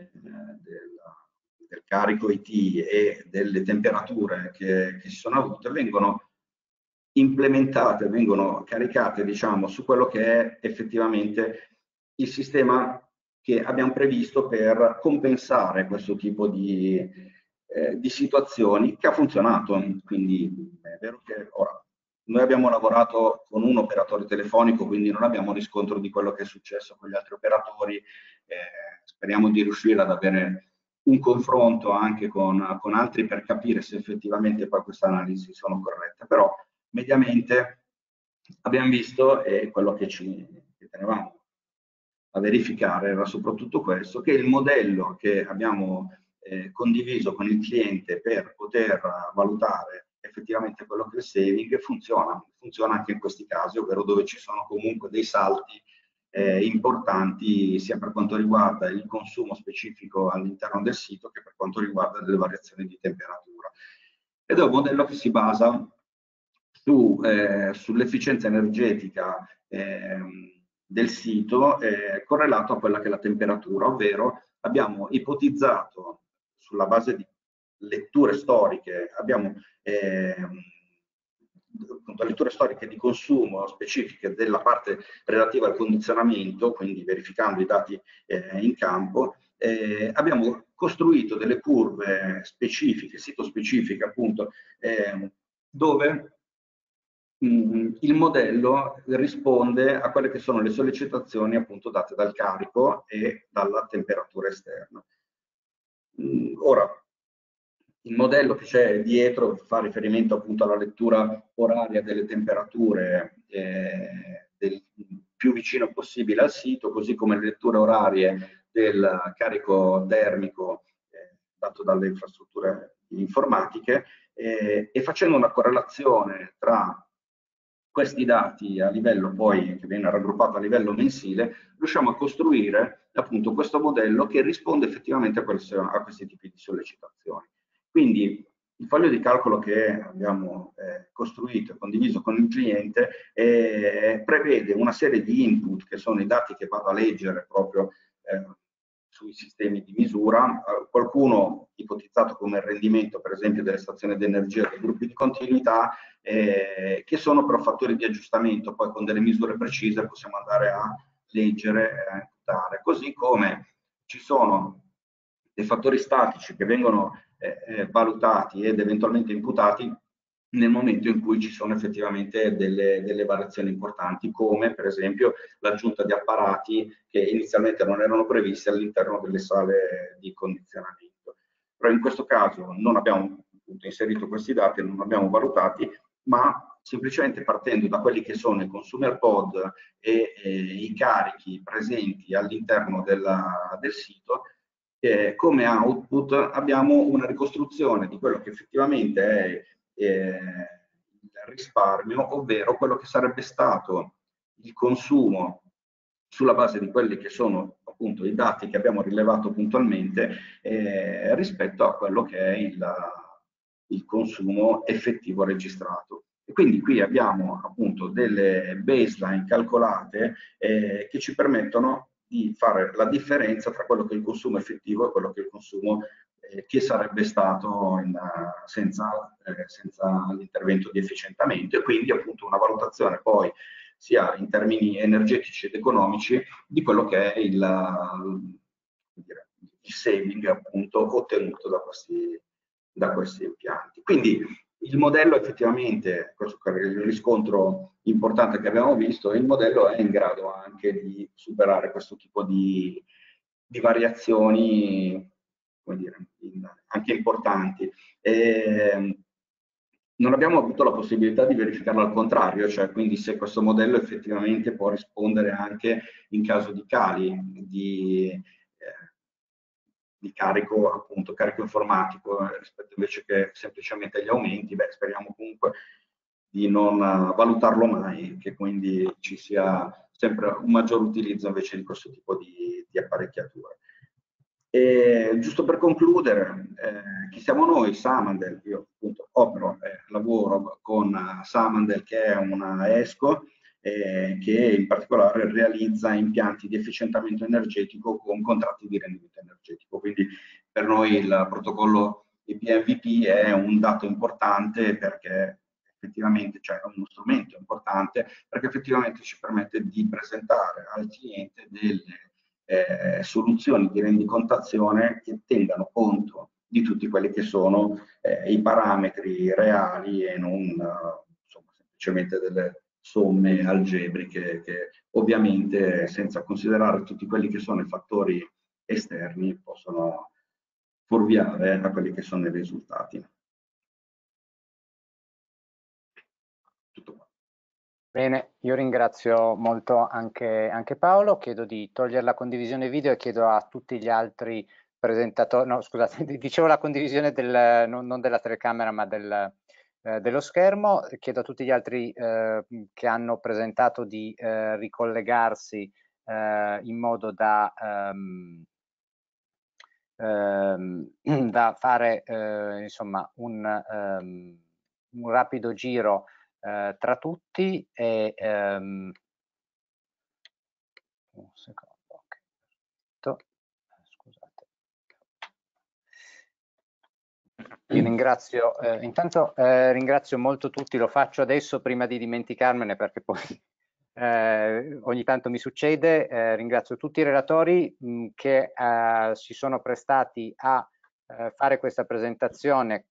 carico IT e delle temperature che si sono avute, vengono implementate, vengono caricate, diciamo, su quello che è effettivamente il sistema che abbiamo previsto per compensare questo tipo di situazioni, che ha funzionato. Quindi è vero che ora noi abbiamo lavorato con un operatore telefonico, quindi non abbiamo riscontro di quello che è successo con gli altri operatori, speriamo di riuscire ad avere un confronto anche con altri per capire se effettivamente poi queste analisi sono corrette, però mediamente abbiamo visto, e quello che tenevamo a verificare era soprattutto questo, che il modello che abbiamo condiviso con il cliente per poter valutare effettivamente quello che è il saving funziona anche in questi casi, ovvero dove ci sono comunque dei salti importanti sia per quanto riguarda il consumo specifico all'interno del sito che per quanto riguarda delle variazioni di temperatura. Ed è un modello che si basa sull'efficienza energetica del sito correlato a quella che è la temperatura, ovvero abbiamo ipotizzato sulla base di letture storiche, abbiamo letture storiche di consumo specifiche della parte relativa al condizionamento, quindi verificando i dati in campo, abbiamo costruito delle curve specifiche, sito specifiche appunto, dove il modello risponde a quelle che sono le sollecitazioni appunto date dal carico e dalla temperatura esterna. Ora, il modello che c'è dietro fa riferimento appunto alla lettura oraria delle temperature del più vicino possibile al sito, così come le letture orarie del carico termico dato dalle infrastrutture informatiche e facendo una correlazione tra questi dati a livello poi che viene raggruppato a livello mensile, riusciamo a costruire appunto questo modello che risponde effettivamente a questi tipi di sollecitazioni. Quindi il foglio di calcolo che abbiamo costruito e condiviso con il cliente prevede una serie di input che sono i dati che vado a leggere proprio sui sistemi di misura, qualcuno ipotizzato come il rendimento per esempio delle stazioni di energia dei gruppi di continuità, che sono però fattori di aggiustamento, poi con delle misure precise possiamo andare a leggere e a imputare, così come ci sono dei fattori statici che vengono valutati ed eventualmente imputati nel momento in cui ci sono effettivamente delle variazioni importanti, come per esempio l'aggiunta di apparati che inizialmente non erano previsti all'interno delle sale di condizionamento. Però in questo caso non abbiamo inserito questi dati, non abbiamo valutati, ma semplicemente partendo da quelli che sono i consumer pod e i carichi presenti all'interno del sito, come output abbiamo una ricostruzione di quello che effettivamente è il risparmio, ovvero quello che sarebbe stato il consumo sulla base di quelli che sono appunto i dati che abbiamo rilevato puntualmente rispetto a quello che è il consumo effettivo registrato. E quindi qui abbiamo appunto delle baseline calcolate che ci permettono di fare la differenza tra quello che è il consumo effettivo e quello che è il consumo che sarebbe stato senza l'intervento di efficientamento, e quindi appunto una valutazione poi sia in termini energetici ed economici di quello che è il saving appunto ottenuto da questi impianti. Quindi il modello effettivamente, questo è il riscontro importante che abbiamo visto, il modello è in grado anche di superare questo tipo di variazioni, come dire, anche importanti. Non abbiamo avuto la possibilità di verificarlo al contrario, cioè quindi se questo modello effettivamente può rispondere anche in caso di cali di carico, appunto, carico informatico rispetto invece che semplicemente agli aumenti. Beh, speriamo comunque di non valutarlo mai, che quindi ci sia sempre un maggior utilizzo invece di questo tipo di apparecchiature. E giusto per concludere, chi siamo noi? Samandel, io appunto opero e lavoro con Samandel, che è una ESCO che in particolare realizza impianti di efficientamento energetico con contratti di rendimento energetico. Quindi per noi il protocollo IPMVP è un dato importante, perché effettivamente, cioè è uno strumento importante perché effettivamente ci permette di presentare al cliente delle soluzioni di rendicontazione che tengano conto di tutti quelli che sono i parametri reali e non insomma, semplicemente delle somme algebriche che ovviamente, senza considerare tutti quelli che sono i fattori esterni, possono fuorviare a quelli che sono i risultati. Bene, io ringrazio molto anche Paolo, chiedo di togliere la condivisione video e chiedo a tutti gli altri presentatori, no scusate, dicevo la condivisione non della telecamera ma dello schermo, chiedo a tutti gli altri che hanno presentato di ricollegarsi in modo da fare insomma un rapido giro tra tutti e un secondo, ok. Scusate. Vi ringrazio, intanto ringrazio molto tutti, lo faccio adesso prima di dimenticarmene perché poi ogni tanto mi succede. Ringrazio tutti i relatori che si sono prestati a fare questa presentazione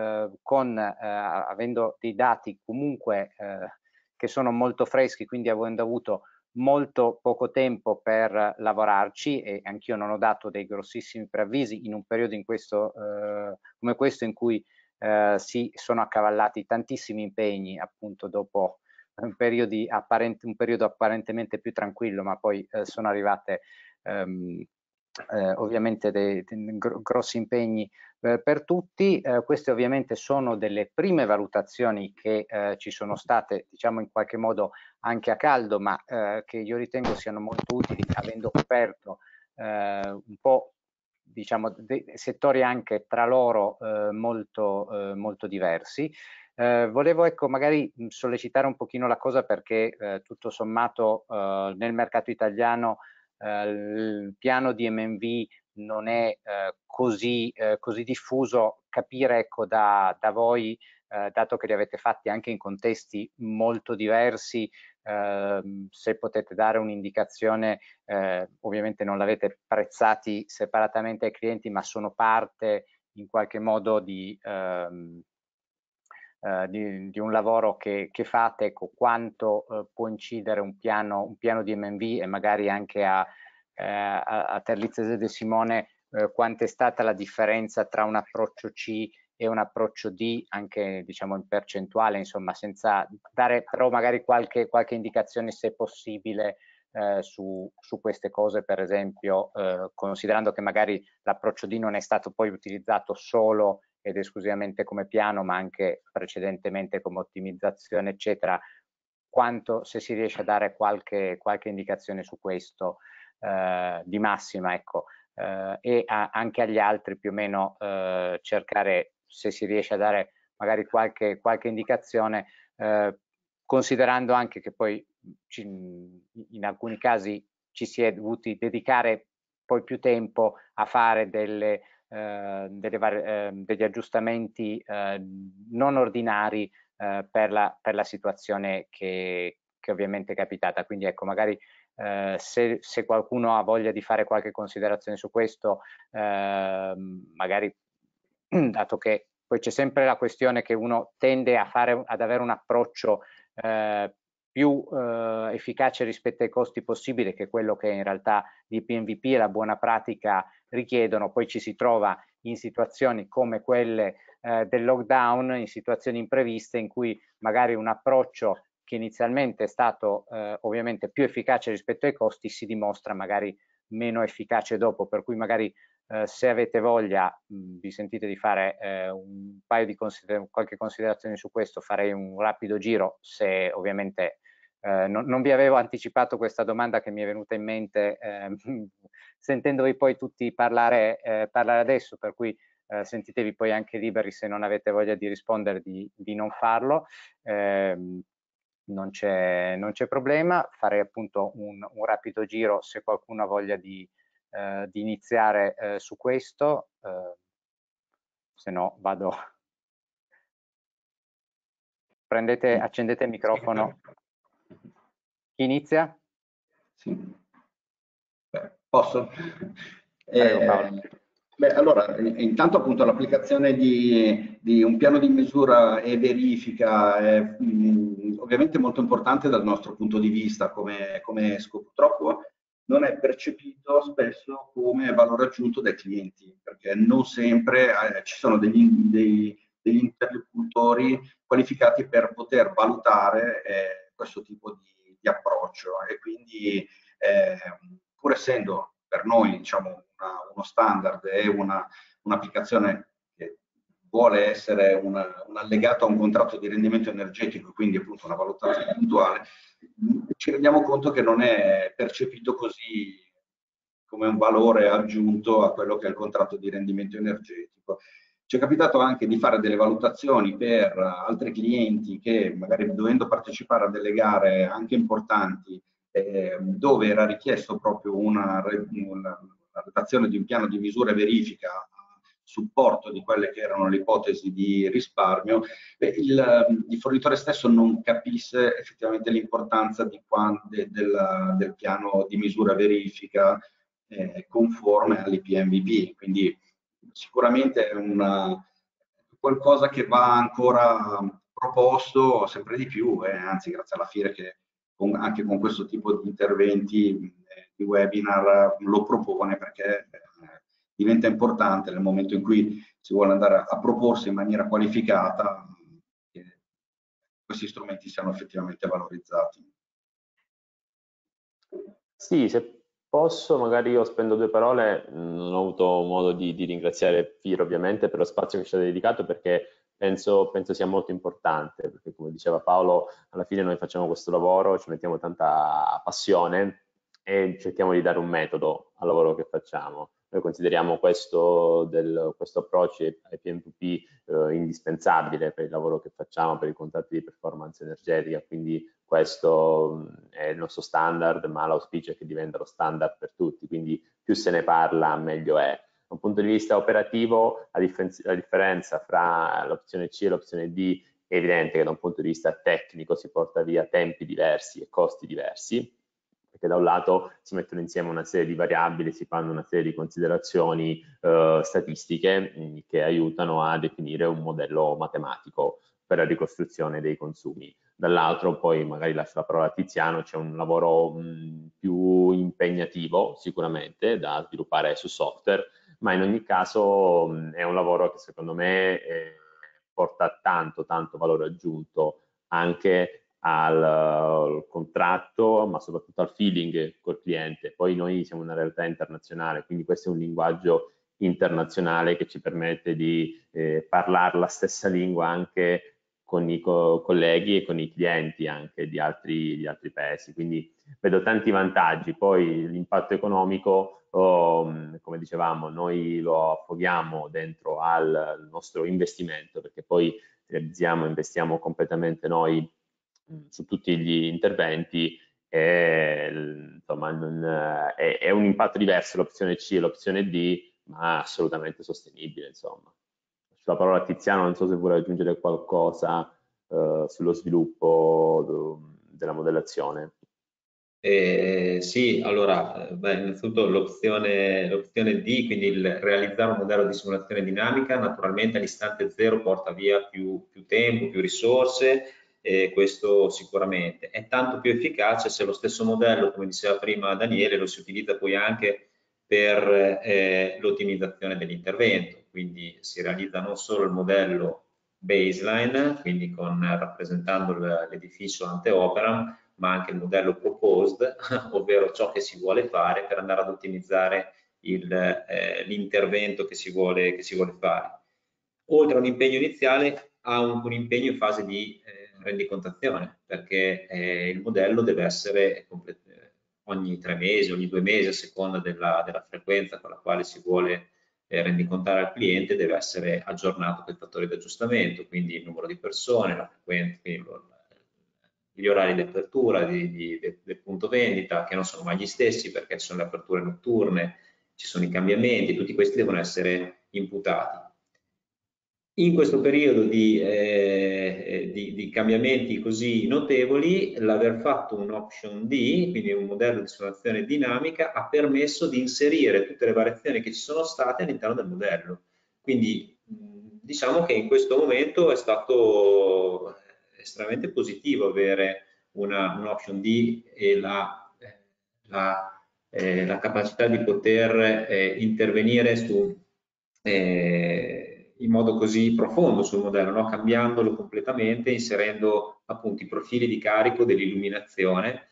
avendo dei dati comunque che sono molto freschi, quindi avendo avuto molto poco tempo per lavorarci, e anch'io non ho dato dei grossissimi preavvisi in un periodo come questo in cui si sono accavallati tantissimi impegni appunto dopo un periodo apparentemente più tranquillo, ma poi sono arrivate ovviamente dei grossi impegni per tutti. Queste ovviamente sono delle prime valutazioni che ci sono state, diciamo in qualche modo anche a caldo, ma che io ritengo siano molto utili, avendo coperto un po' diciamo dei settori anche tra loro molto diversi. Volevo ecco magari sollecitare un pochino la cosa perché tutto sommato nel mercato italiano il piano di MNV non è così diffuso. Capire ecco da voi, dato che li avete fatti anche in contesti molto diversi, se potete dare un'indicazione, ovviamente non l'avete prezzati separatamente ai clienti, ma sono parte in qualche modo di un lavoro che fate, ecco, quanto può incidere un piano di MNV e magari anche a Terlizzi De Simone, quanto è stata la differenza tra un approccio C e un approccio D, anche diciamo in percentuale, insomma, senza dare però magari qualche indicazione se possibile su queste cose, per esempio, considerando che magari l'approccio D non è stato poi utilizzato solo ed esclusivamente come piano, ma anche precedentemente come ottimizzazione, eccetera, quanto, se si riesce a dare qualche indicazione su questo di massima, ecco, e anche agli altri più o meno cercare, se si riesce a dare magari qualche indicazione, considerando anche che poi in alcuni casi ci si è dovuti dedicare poi più tempo a fare degli aggiustamenti non ordinari per la situazione che ovviamente è capitata. Quindi ecco, magari se qualcuno ha voglia di fare qualche considerazione su questo, magari dato che poi c'è sempre la questione che uno tende ad avere un approccio più efficace rispetto ai costi possibili, che è quello che in realtà di PMVP e la buona pratica richiedono. Poi ci si trova in situazioni come quelle del lockdown, in situazioni impreviste in cui magari un approccio che inizialmente è stato ovviamente più efficace rispetto ai costi si dimostra magari meno efficace dopo, per cui magari se avete voglia vi sentite di fare un paio di qualche considerazione su questo, farei un rapido giro, se ovviamente non vi avevo anticipato questa domanda che mi è venuta in mente sentendovi poi tutti parlare adesso, per cui sentitevi poi anche liberi, se non avete voglia di rispondere, di non farlo. Non c'è problema, farei appunto un rapido giro se qualcuno ha voglia di iniziare su questo, se no vado. Accendete il microfono. Chi inizia? Sì. Posso? Prego, Paolo. Beh, allora, intanto appunto l'applicazione di un piano di misura e verifica è ovviamente molto importante dal nostro punto di vista come ESCO. Purtroppo non è percepito spesso come valore aggiunto dai clienti, perché non sempre ci sono degli interlocutori qualificati per poter valutare questo tipo di approccio, e quindi pur essendo per noi, diciamo, uno standard e un'applicazione che vuole essere un allegato a un contratto di rendimento energetico, quindi appunto una valutazione puntuale, ci rendiamo conto che non è percepito così come un valore aggiunto a quello che è il contratto di rendimento energetico. Ci è capitato anche di fare delle valutazioni per altri clienti che magari, dovendo partecipare a delle gare anche importanti, dove era richiesto proprio una redazione di un piano di misura e verifica a supporto di quelle che erano le ipotesi di risparmio, il fornitore stesso non capisse effettivamente l'importanza del piano di misura e verifica conforme all'IPMVP. Quindi sicuramente è qualcosa che va ancora proposto sempre di più, anzi grazie alla FIRE che anche con questo tipo di interventi di webinar lo propone, perché diventa importante nel momento in cui si vuole andare a proporsi in maniera qualificata che questi strumenti siano effettivamente valorizzati. Sì, se posso, magari io spendo due parole. Non ho avuto modo di ringraziare FIRE ovviamente per lo spazio che ci ha dedicato, perché penso sia molto importante, perché come diceva Paolo, alla fine noi facciamo questo lavoro, ci mettiamo tanta passione e cerchiamo di dare un metodo al lavoro che facciamo. Noi consideriamo questo approccio ai PMVP indispensabile per il lavoro che facciamo, per i contratti di performance energetica, quindi questo è il nostro standard, ma l'auspicio è che diventa lo standard per tutti, quindi più se ne parla meglio è. Da un punto di vista operativo, la differenza fra l'opzione C e l'opzione D è evidente che da un punto di vista tecnico si porta via tempi diversi e costi diversi, perché da un lato si mettono insieme una serie di variabili, si fanno una serie di considerazioni statistiche che aiutano a definire un modello matematico per la ricostruzione dei consumi. Dall'altro poi, magari lascio la parola a Tiziano, c'è un lavoro più impegnativo sicuramente da sviluppare su software, ma in ogni caso è un lavoro che secondo me porta tanto valore aggiunto anche al contratto, ma soprattutto al feeling col cliente. Poi noi siamo una realtà internazionale, quindi questo è un linguaggio internazionale che ci permette di parlare la stessa lingua anche con i colleghi e con i clienti anche di altri paesi. Quindi vedo tanti vantaggi. Poi l'impatto economico, come dicevamo, noi lo affoghiamo dentro al nostro investimento, perché poi investiamo completamente noi su tutti gli interventi, e insomma è un impatto diverso l'opzione C e l'opzione D, ma assolutamente sostenibile, insomma. La parola a Tiziano, non so se vuole aggiungere qualcosa sullo sviluppo della modellazione. Sì, allora, innanzitutto l'opzione D, quindi il realizzare un modello di simulazione dinamica, naturalmente all'istante zero porta via più tempo, più risorse, questo sicuramente. È tanto più efficace se lo stesso modello, come diceva prima Daniele, lo si utilizza poi anche per l'ottimizzazione dell'intervento, quindi si realizza non solo il modello baseline, quindi rappresentando l'edificio ante operam, ma anche il modello proposed, ovvero ciò che si vuole fare per andare ad ottimizzare l'intervento che si vuole fare. Oltre a un impegno iniziale, ha un impegno in fase di rendicontazione, perché il modello deve essere ogni 3 mesi, ogni 2 mesi, a seconda della frequenza con la quale si vuole rendicontare al cliente, deve essere aggiornato con i fattori di aggiustamento, quindi il numero di persone, la frequenza, gli orari di apertura del punto vendita, che non sono mai gli stessi perché ci sono le aperture notturne, ci sono i cambiamenti, tutti questi devono essere imputati. In questo periodo di cambiamenti così notevoli, l'aver fatto un option D, quindi un modello di simulazione dinamica, ha permesso di inserire tutte le variazioni che ci sono state all'interno del modello. Quindi diciamo che in questo momento è stato estremamente positivo avere un option D e la capacità di poter intervenire in modo così profondo sul modello, no? Cambiandolo completamente, inserendo appunto i profili di carico dell'illuminazione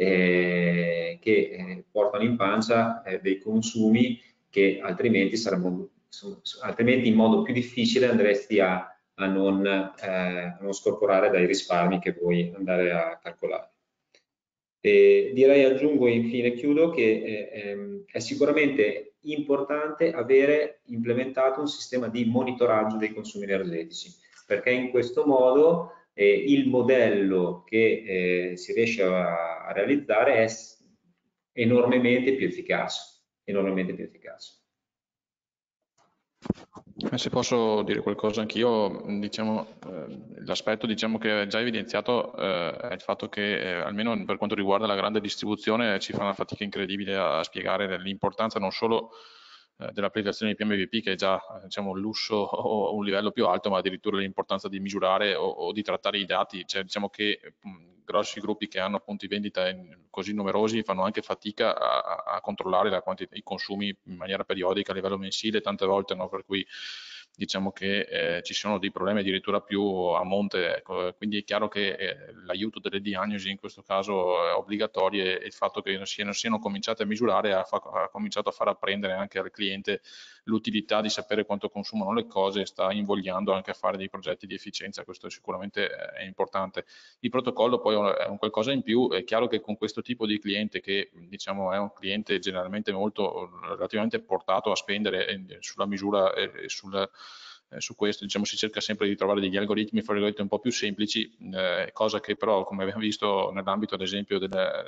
che portano in pancia dei consumi che altrimenti altrimenti in modo più difficile andresti a non scorporare dai risparmi che vuoi andare a calcolare. Direi, aggiungo infine, chiudo, che è sicuramente importante avere implementato un sistema di monitoraggio dei consumi energetici, perché in questo modo il modello che si riesce a realizzare è enormemente più efficace. Se posso dire qualcosa anch'io, diciamo, l'aspetto che è già evidenziato è il fatto che almeno per quanto riguarda la grande distribuzione ci fa una fatica incredibile a spiegare l'importanza non solo dell'applicazione di PMVP, che è già diciamo un lusso o un livello più alto, ma addirittura l'importanza di misurare o di trattare i dati. Cioè, diciamo che grossi gruppi che hanno punti vendita così numerosi fanno anche fatica a controllare i consumi in maniera periodica a livello mensile tante volte, no? Per cui diciamo che ci sono dei problemi addirittura più a monte, ecco. Quindi è chiaro che l'aiuto delle diagnosi in questo caso è obbligatorio, e il fatto che non siano cominciate a misurare ha cominciato a far apprendere anche al cliente l'utilità di sapere quanto consumano le cose, e sta invogliando anche a fare dei progetti di efficienza. Questo sicuramente è importante. Il protocollo poi è un qualcosa in più. È chiaro che con questo tipo di cliente, che diciamo è un cliente generalmente relativamente portato a spendere sulla misura e su questo, diciamo, si cerca sempre di trovare degli algoritmi, un po' più semplici, cosa che però, come abbiamo visto nell'ambito ad esempio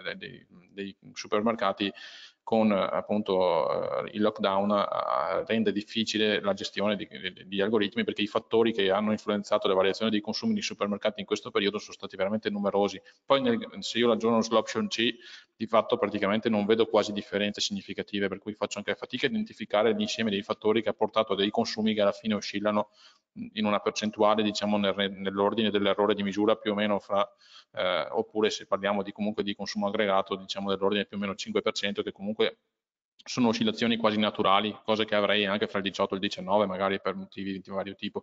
dei supermercati, con appunto il lockdown rende difficile la gestione di algoritmi, perché i fattori che hanno influenzato le variazioni dei consumi nei supermercati in questo periodo sono stati veramente numerosi. Poi se io ragiono sull'option C, di fatto praticamente non vedo quasi differenze significative, per cui faccio anche fatica a identificare l'insieme dei fattori che ha portato a dei consumi che alla fine oscillano in una percentuale, diciamo, nell'ordine dell'errore di misura più o meno oppure se parliamo comunque di consumo aggregato, diciamo dell'ordine più o meno 5%, che comunque sono oscillazioni quasi naturali, cose che avrei anche fra il 18 e il 19, magari per motivi di vario tipo.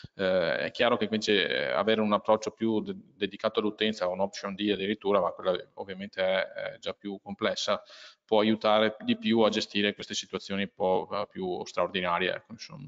È chiaro che invece avere un approccio più dedicato all'utenza, un option D addirittura, ma quella ovviamente è già più complessa, può aiutare di più a gestire queste situazioni un po' più straordinarie. Ecco, insomma.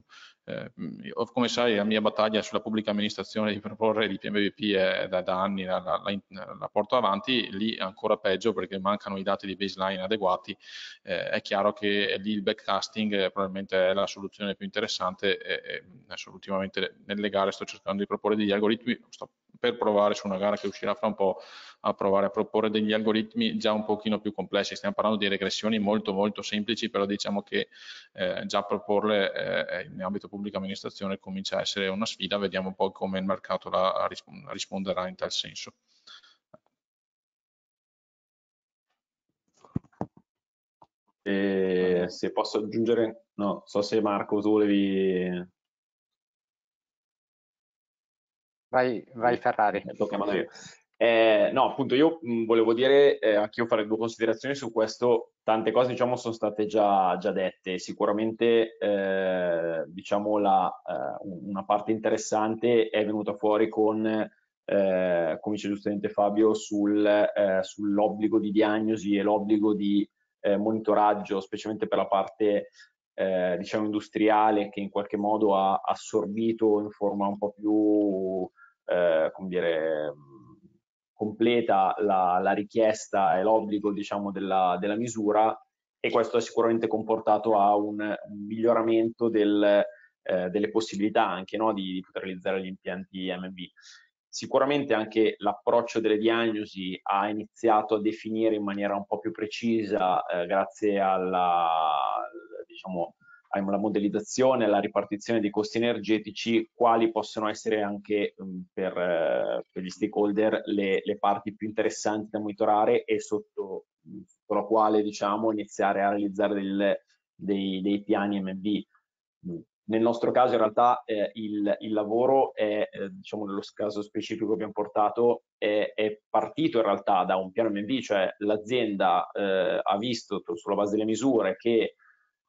Come sai, la mia battaglia sulla pubblica amministrazione di proporre il PMVP è da anni, la porto avanti. Lì ancora peggio, perché mancano i dati di baseline adeguati. È chiaro che lì il backcasting probabilmente è la soluzione più interessante, e adesso ultimamente nelle gare sto cercando di proporre degli algoritmi, sto per provare su una gara che uscirà fra un po' a provare a proporre degli algoritmi già un pochino più complessi. Stiamo parlando di regressioni molto molto semplici, però diciamo che già proporle in ambito pubblica amministrazione comincia a essere una sfida. Vediamo un po' come il mercato risponderà in tal senso. Se posso aggiungere, no, so se Marco tu volevi... Vai Ferrari. Tocca a io. No, appunto io volevo dire, anch'io fare due considerazioni su questo. Tante cose, diciamo, sono state già dette. Sicuramente, diciamo, una parte interessante è venuta fuori con, come dice giustamente Fabio, sull'obbligo di diagnosi e l'obbligo di monitoraggio, specialmente per la parte diciamo industriale, che in qualche modo ha assorbito in forma un po' più come dire, completa la richiesta e l'obbligo, diciamo, della misura, e questo ha sicuramente comportato a un miglioramento delle possibilità anche, no, di poter realizzare gli impianti MV. Sicuramente anche l'approccio delle diagnosi ha iniziato a definire in maniera un po' più precisa, grazie diciamo, alla modellizzazione, alla ripartizione dei costi energetici, quali possono essere anche per gli stakeholder le parti più interessanti da monitorare, e sotto la quale, diciamo, iniziare a realizzare dei piani MV. Nel nostro caso in realtà il lavoro è, diciamo, nello caso specifico che abbiamo portato, è partito in realtà da un piano MV, cioè l'azienda ha visto sulla base delle misure che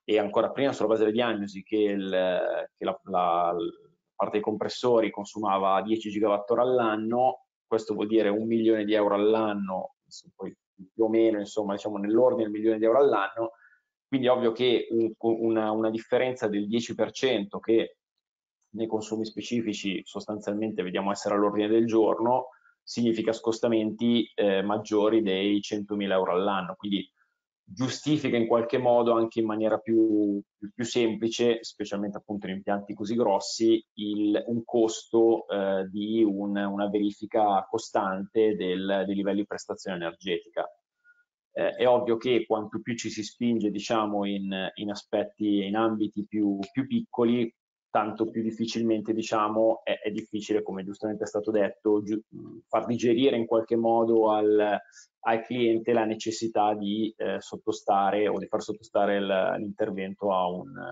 e ancora prima sulla base delle diagnosi che la parte dei compressori consumava 10 gigawattora all'anno, questo vuol dire 1 milione di euro all'anno, poi più o meno, insomma, diciamo nell'ordine del 1 milione di euro all'anno, quindi è ovvio che una differenza del 10% che nei consumi specifici sostanzialmente vediamo essere all'ordine del giorno, significa scostamenti maggiori dei 100.000 euro all'anno, quindi giustifica in qualche modo anche in maniera più semplice, specialmente appunto in impianti così grossi, un costo di una verifica costante dei livelli di prestazione energetica. È ovvio che quanto più ci si spinge, diciamo, in aspetti, in ambiti più piccoli, tanto più difficilmente, diciamo, è difficile, come giustamente è stato detto, far digerire in qualche modo al cliente la necessità di sottostare o di far sottostare l'intervento a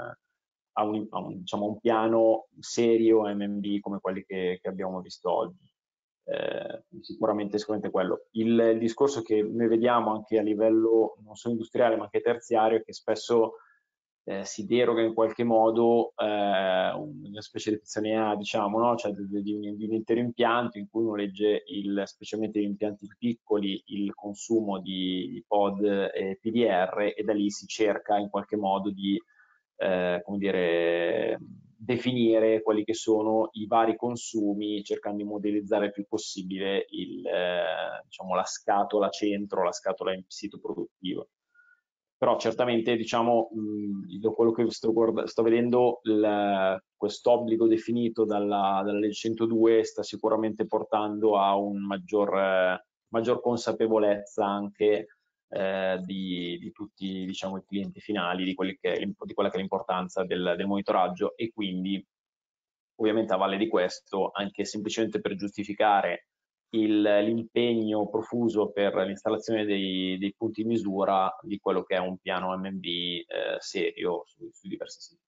un piano serio MMB come quelli che abbiamo visto oggi. Sicuramente quello. Il discorso che noi vediamo anche a livello non solo industriale ma anche terziario è che spesso si deroga in qualche modo una specie di sezione A, diciamo, no? Cioè di un intero impianto in cui uno legge, specialmente in impianti piccoli, il consumo di pod e PDR, e da lì si cerca in qualche modo di come dire, definire quelli che sono i vari consumi, cercando di modellizzare il più possibile diciamo, la scatola centro, la scatola in sito produttivo. Però certamente, diciamo, quello che sto vedendo, questo obbligo definito dalla legge 102 sta sicuramente portando a un maggior consapevolezza anche di tutti, diciamo, i clienti finali di quella che è l'importanza del monitoraggio, e quindi ovviamente a valle di questo, anche semplicemente per giustificare l'impegno profuso per l'installazione dei punti di misura di quello che è un piano MMB serio su diversi siti.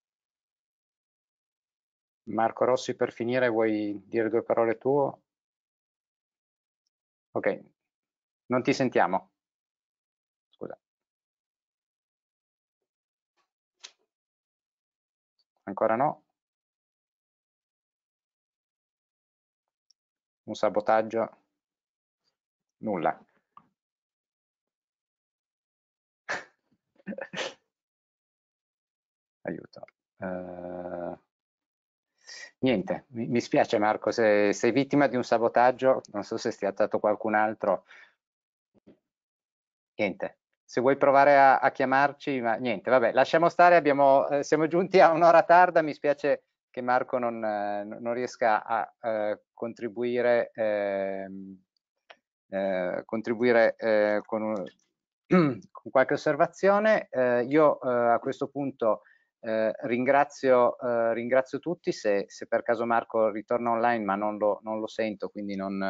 Marco Rossi, per finire, vuoi dire 2 parole tuo? Ok, non ti sentiamo. Scusa. Ancora no? Un sabotaggio? Nulla. Aiuto. Niente, mi spiace Marco, se sei vittima di un sabotaggio, non so se sia stato qualcun altro. Niente, se vuoi provare a chiamarci, ma niente, vabbè, lasciamo stare, siamo giunti a un'ora tarda, mi spiace che Marco non riesca a contribuire, con qualche osservazione. Io a questo punto ringrazio tutti, se per caso Marco ritorna online, ma non lo sento, quindi non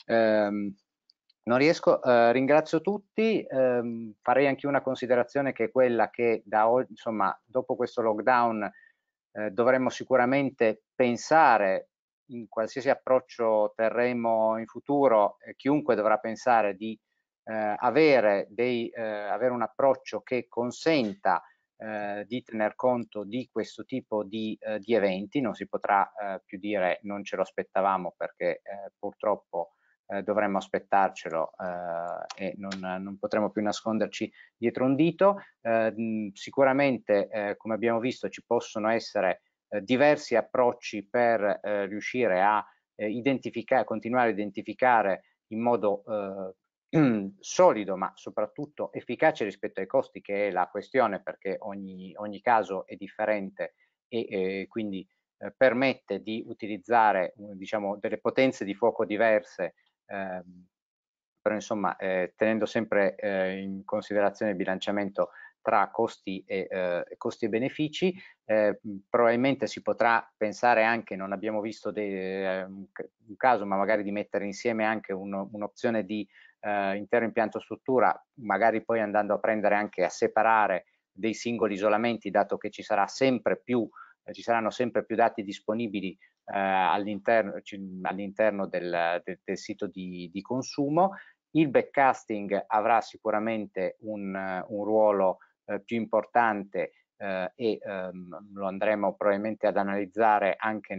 riesco. Ringrazio tutti, farei anche una considerazione, che è quella che insomma, dopo questo lockdown dovremmo sicuramente pensare, in qualsiasi approccio terremo in futuro, chiunque dovrà pensare di avere un approccio che consenta di tener conto di questo tipo di eventi. Non si potrà più dire non ce lo aspettavamo, perché purtroppo dovremmo aspettarcelo e non potremo più nasconderci dietro un dito. Sicuramente, come abbiamo visto, ci possono essere diversi approcci per riuscire a continuare a identificare in modo solido, ma soprattutto efficace rispetto ai costi, che è la questione, perché ogni caso è differente e quindi permette di utilizzare diciamo delle potenze di fuoco diverse, però insomma tenendo sempre in considerazione il bilanciamento tra costi e benefici. Probabilmente si potrà pensare anche, non abbiamo visto un caso, ma magari di mettere insieme anche un'opzione di intero impianto struttura, magari poi andando a prendere anche a separare dei singoli isolamenti, dato che ci saranno sempre più dati disponibili all'interno del sito di consumo. Il backcasting avrà sicuramente un ruolo più importante lo andremo probabilmente ad analizzare anche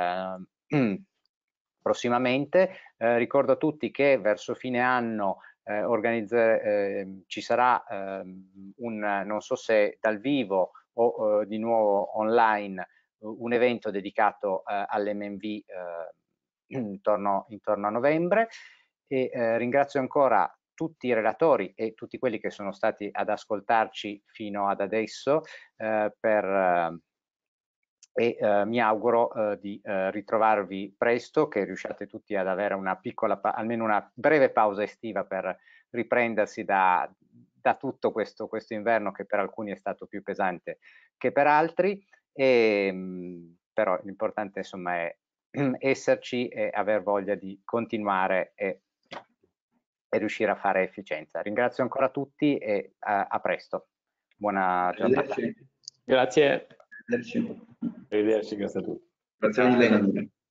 prossimamente. Ricordo a tutti che verso fine anno ci sarà non so se dal vivo o di nuovo online, un evento dedicato all'MMV intorno a novembre, e ringrazio ancora tutti i relatori e tutti quelli che sono stati ad ascoltarci fino ad adesso mi auguro di ritrovarvi presto, che riusciate tutti ad avere una piccola, almeno una breve pausa estiva per riprendersi da tutto questo inverno, che per alcuni è stato più pesante che per altri, però l'importante insomma è esserci e aver voglia di continuare e riuscire a fare efficienza. Ringrazio ancora tutti e a presto. Buona giornata. Grazie. Arrivederci. Arrivederci, grazie a tutti. Grazie mille.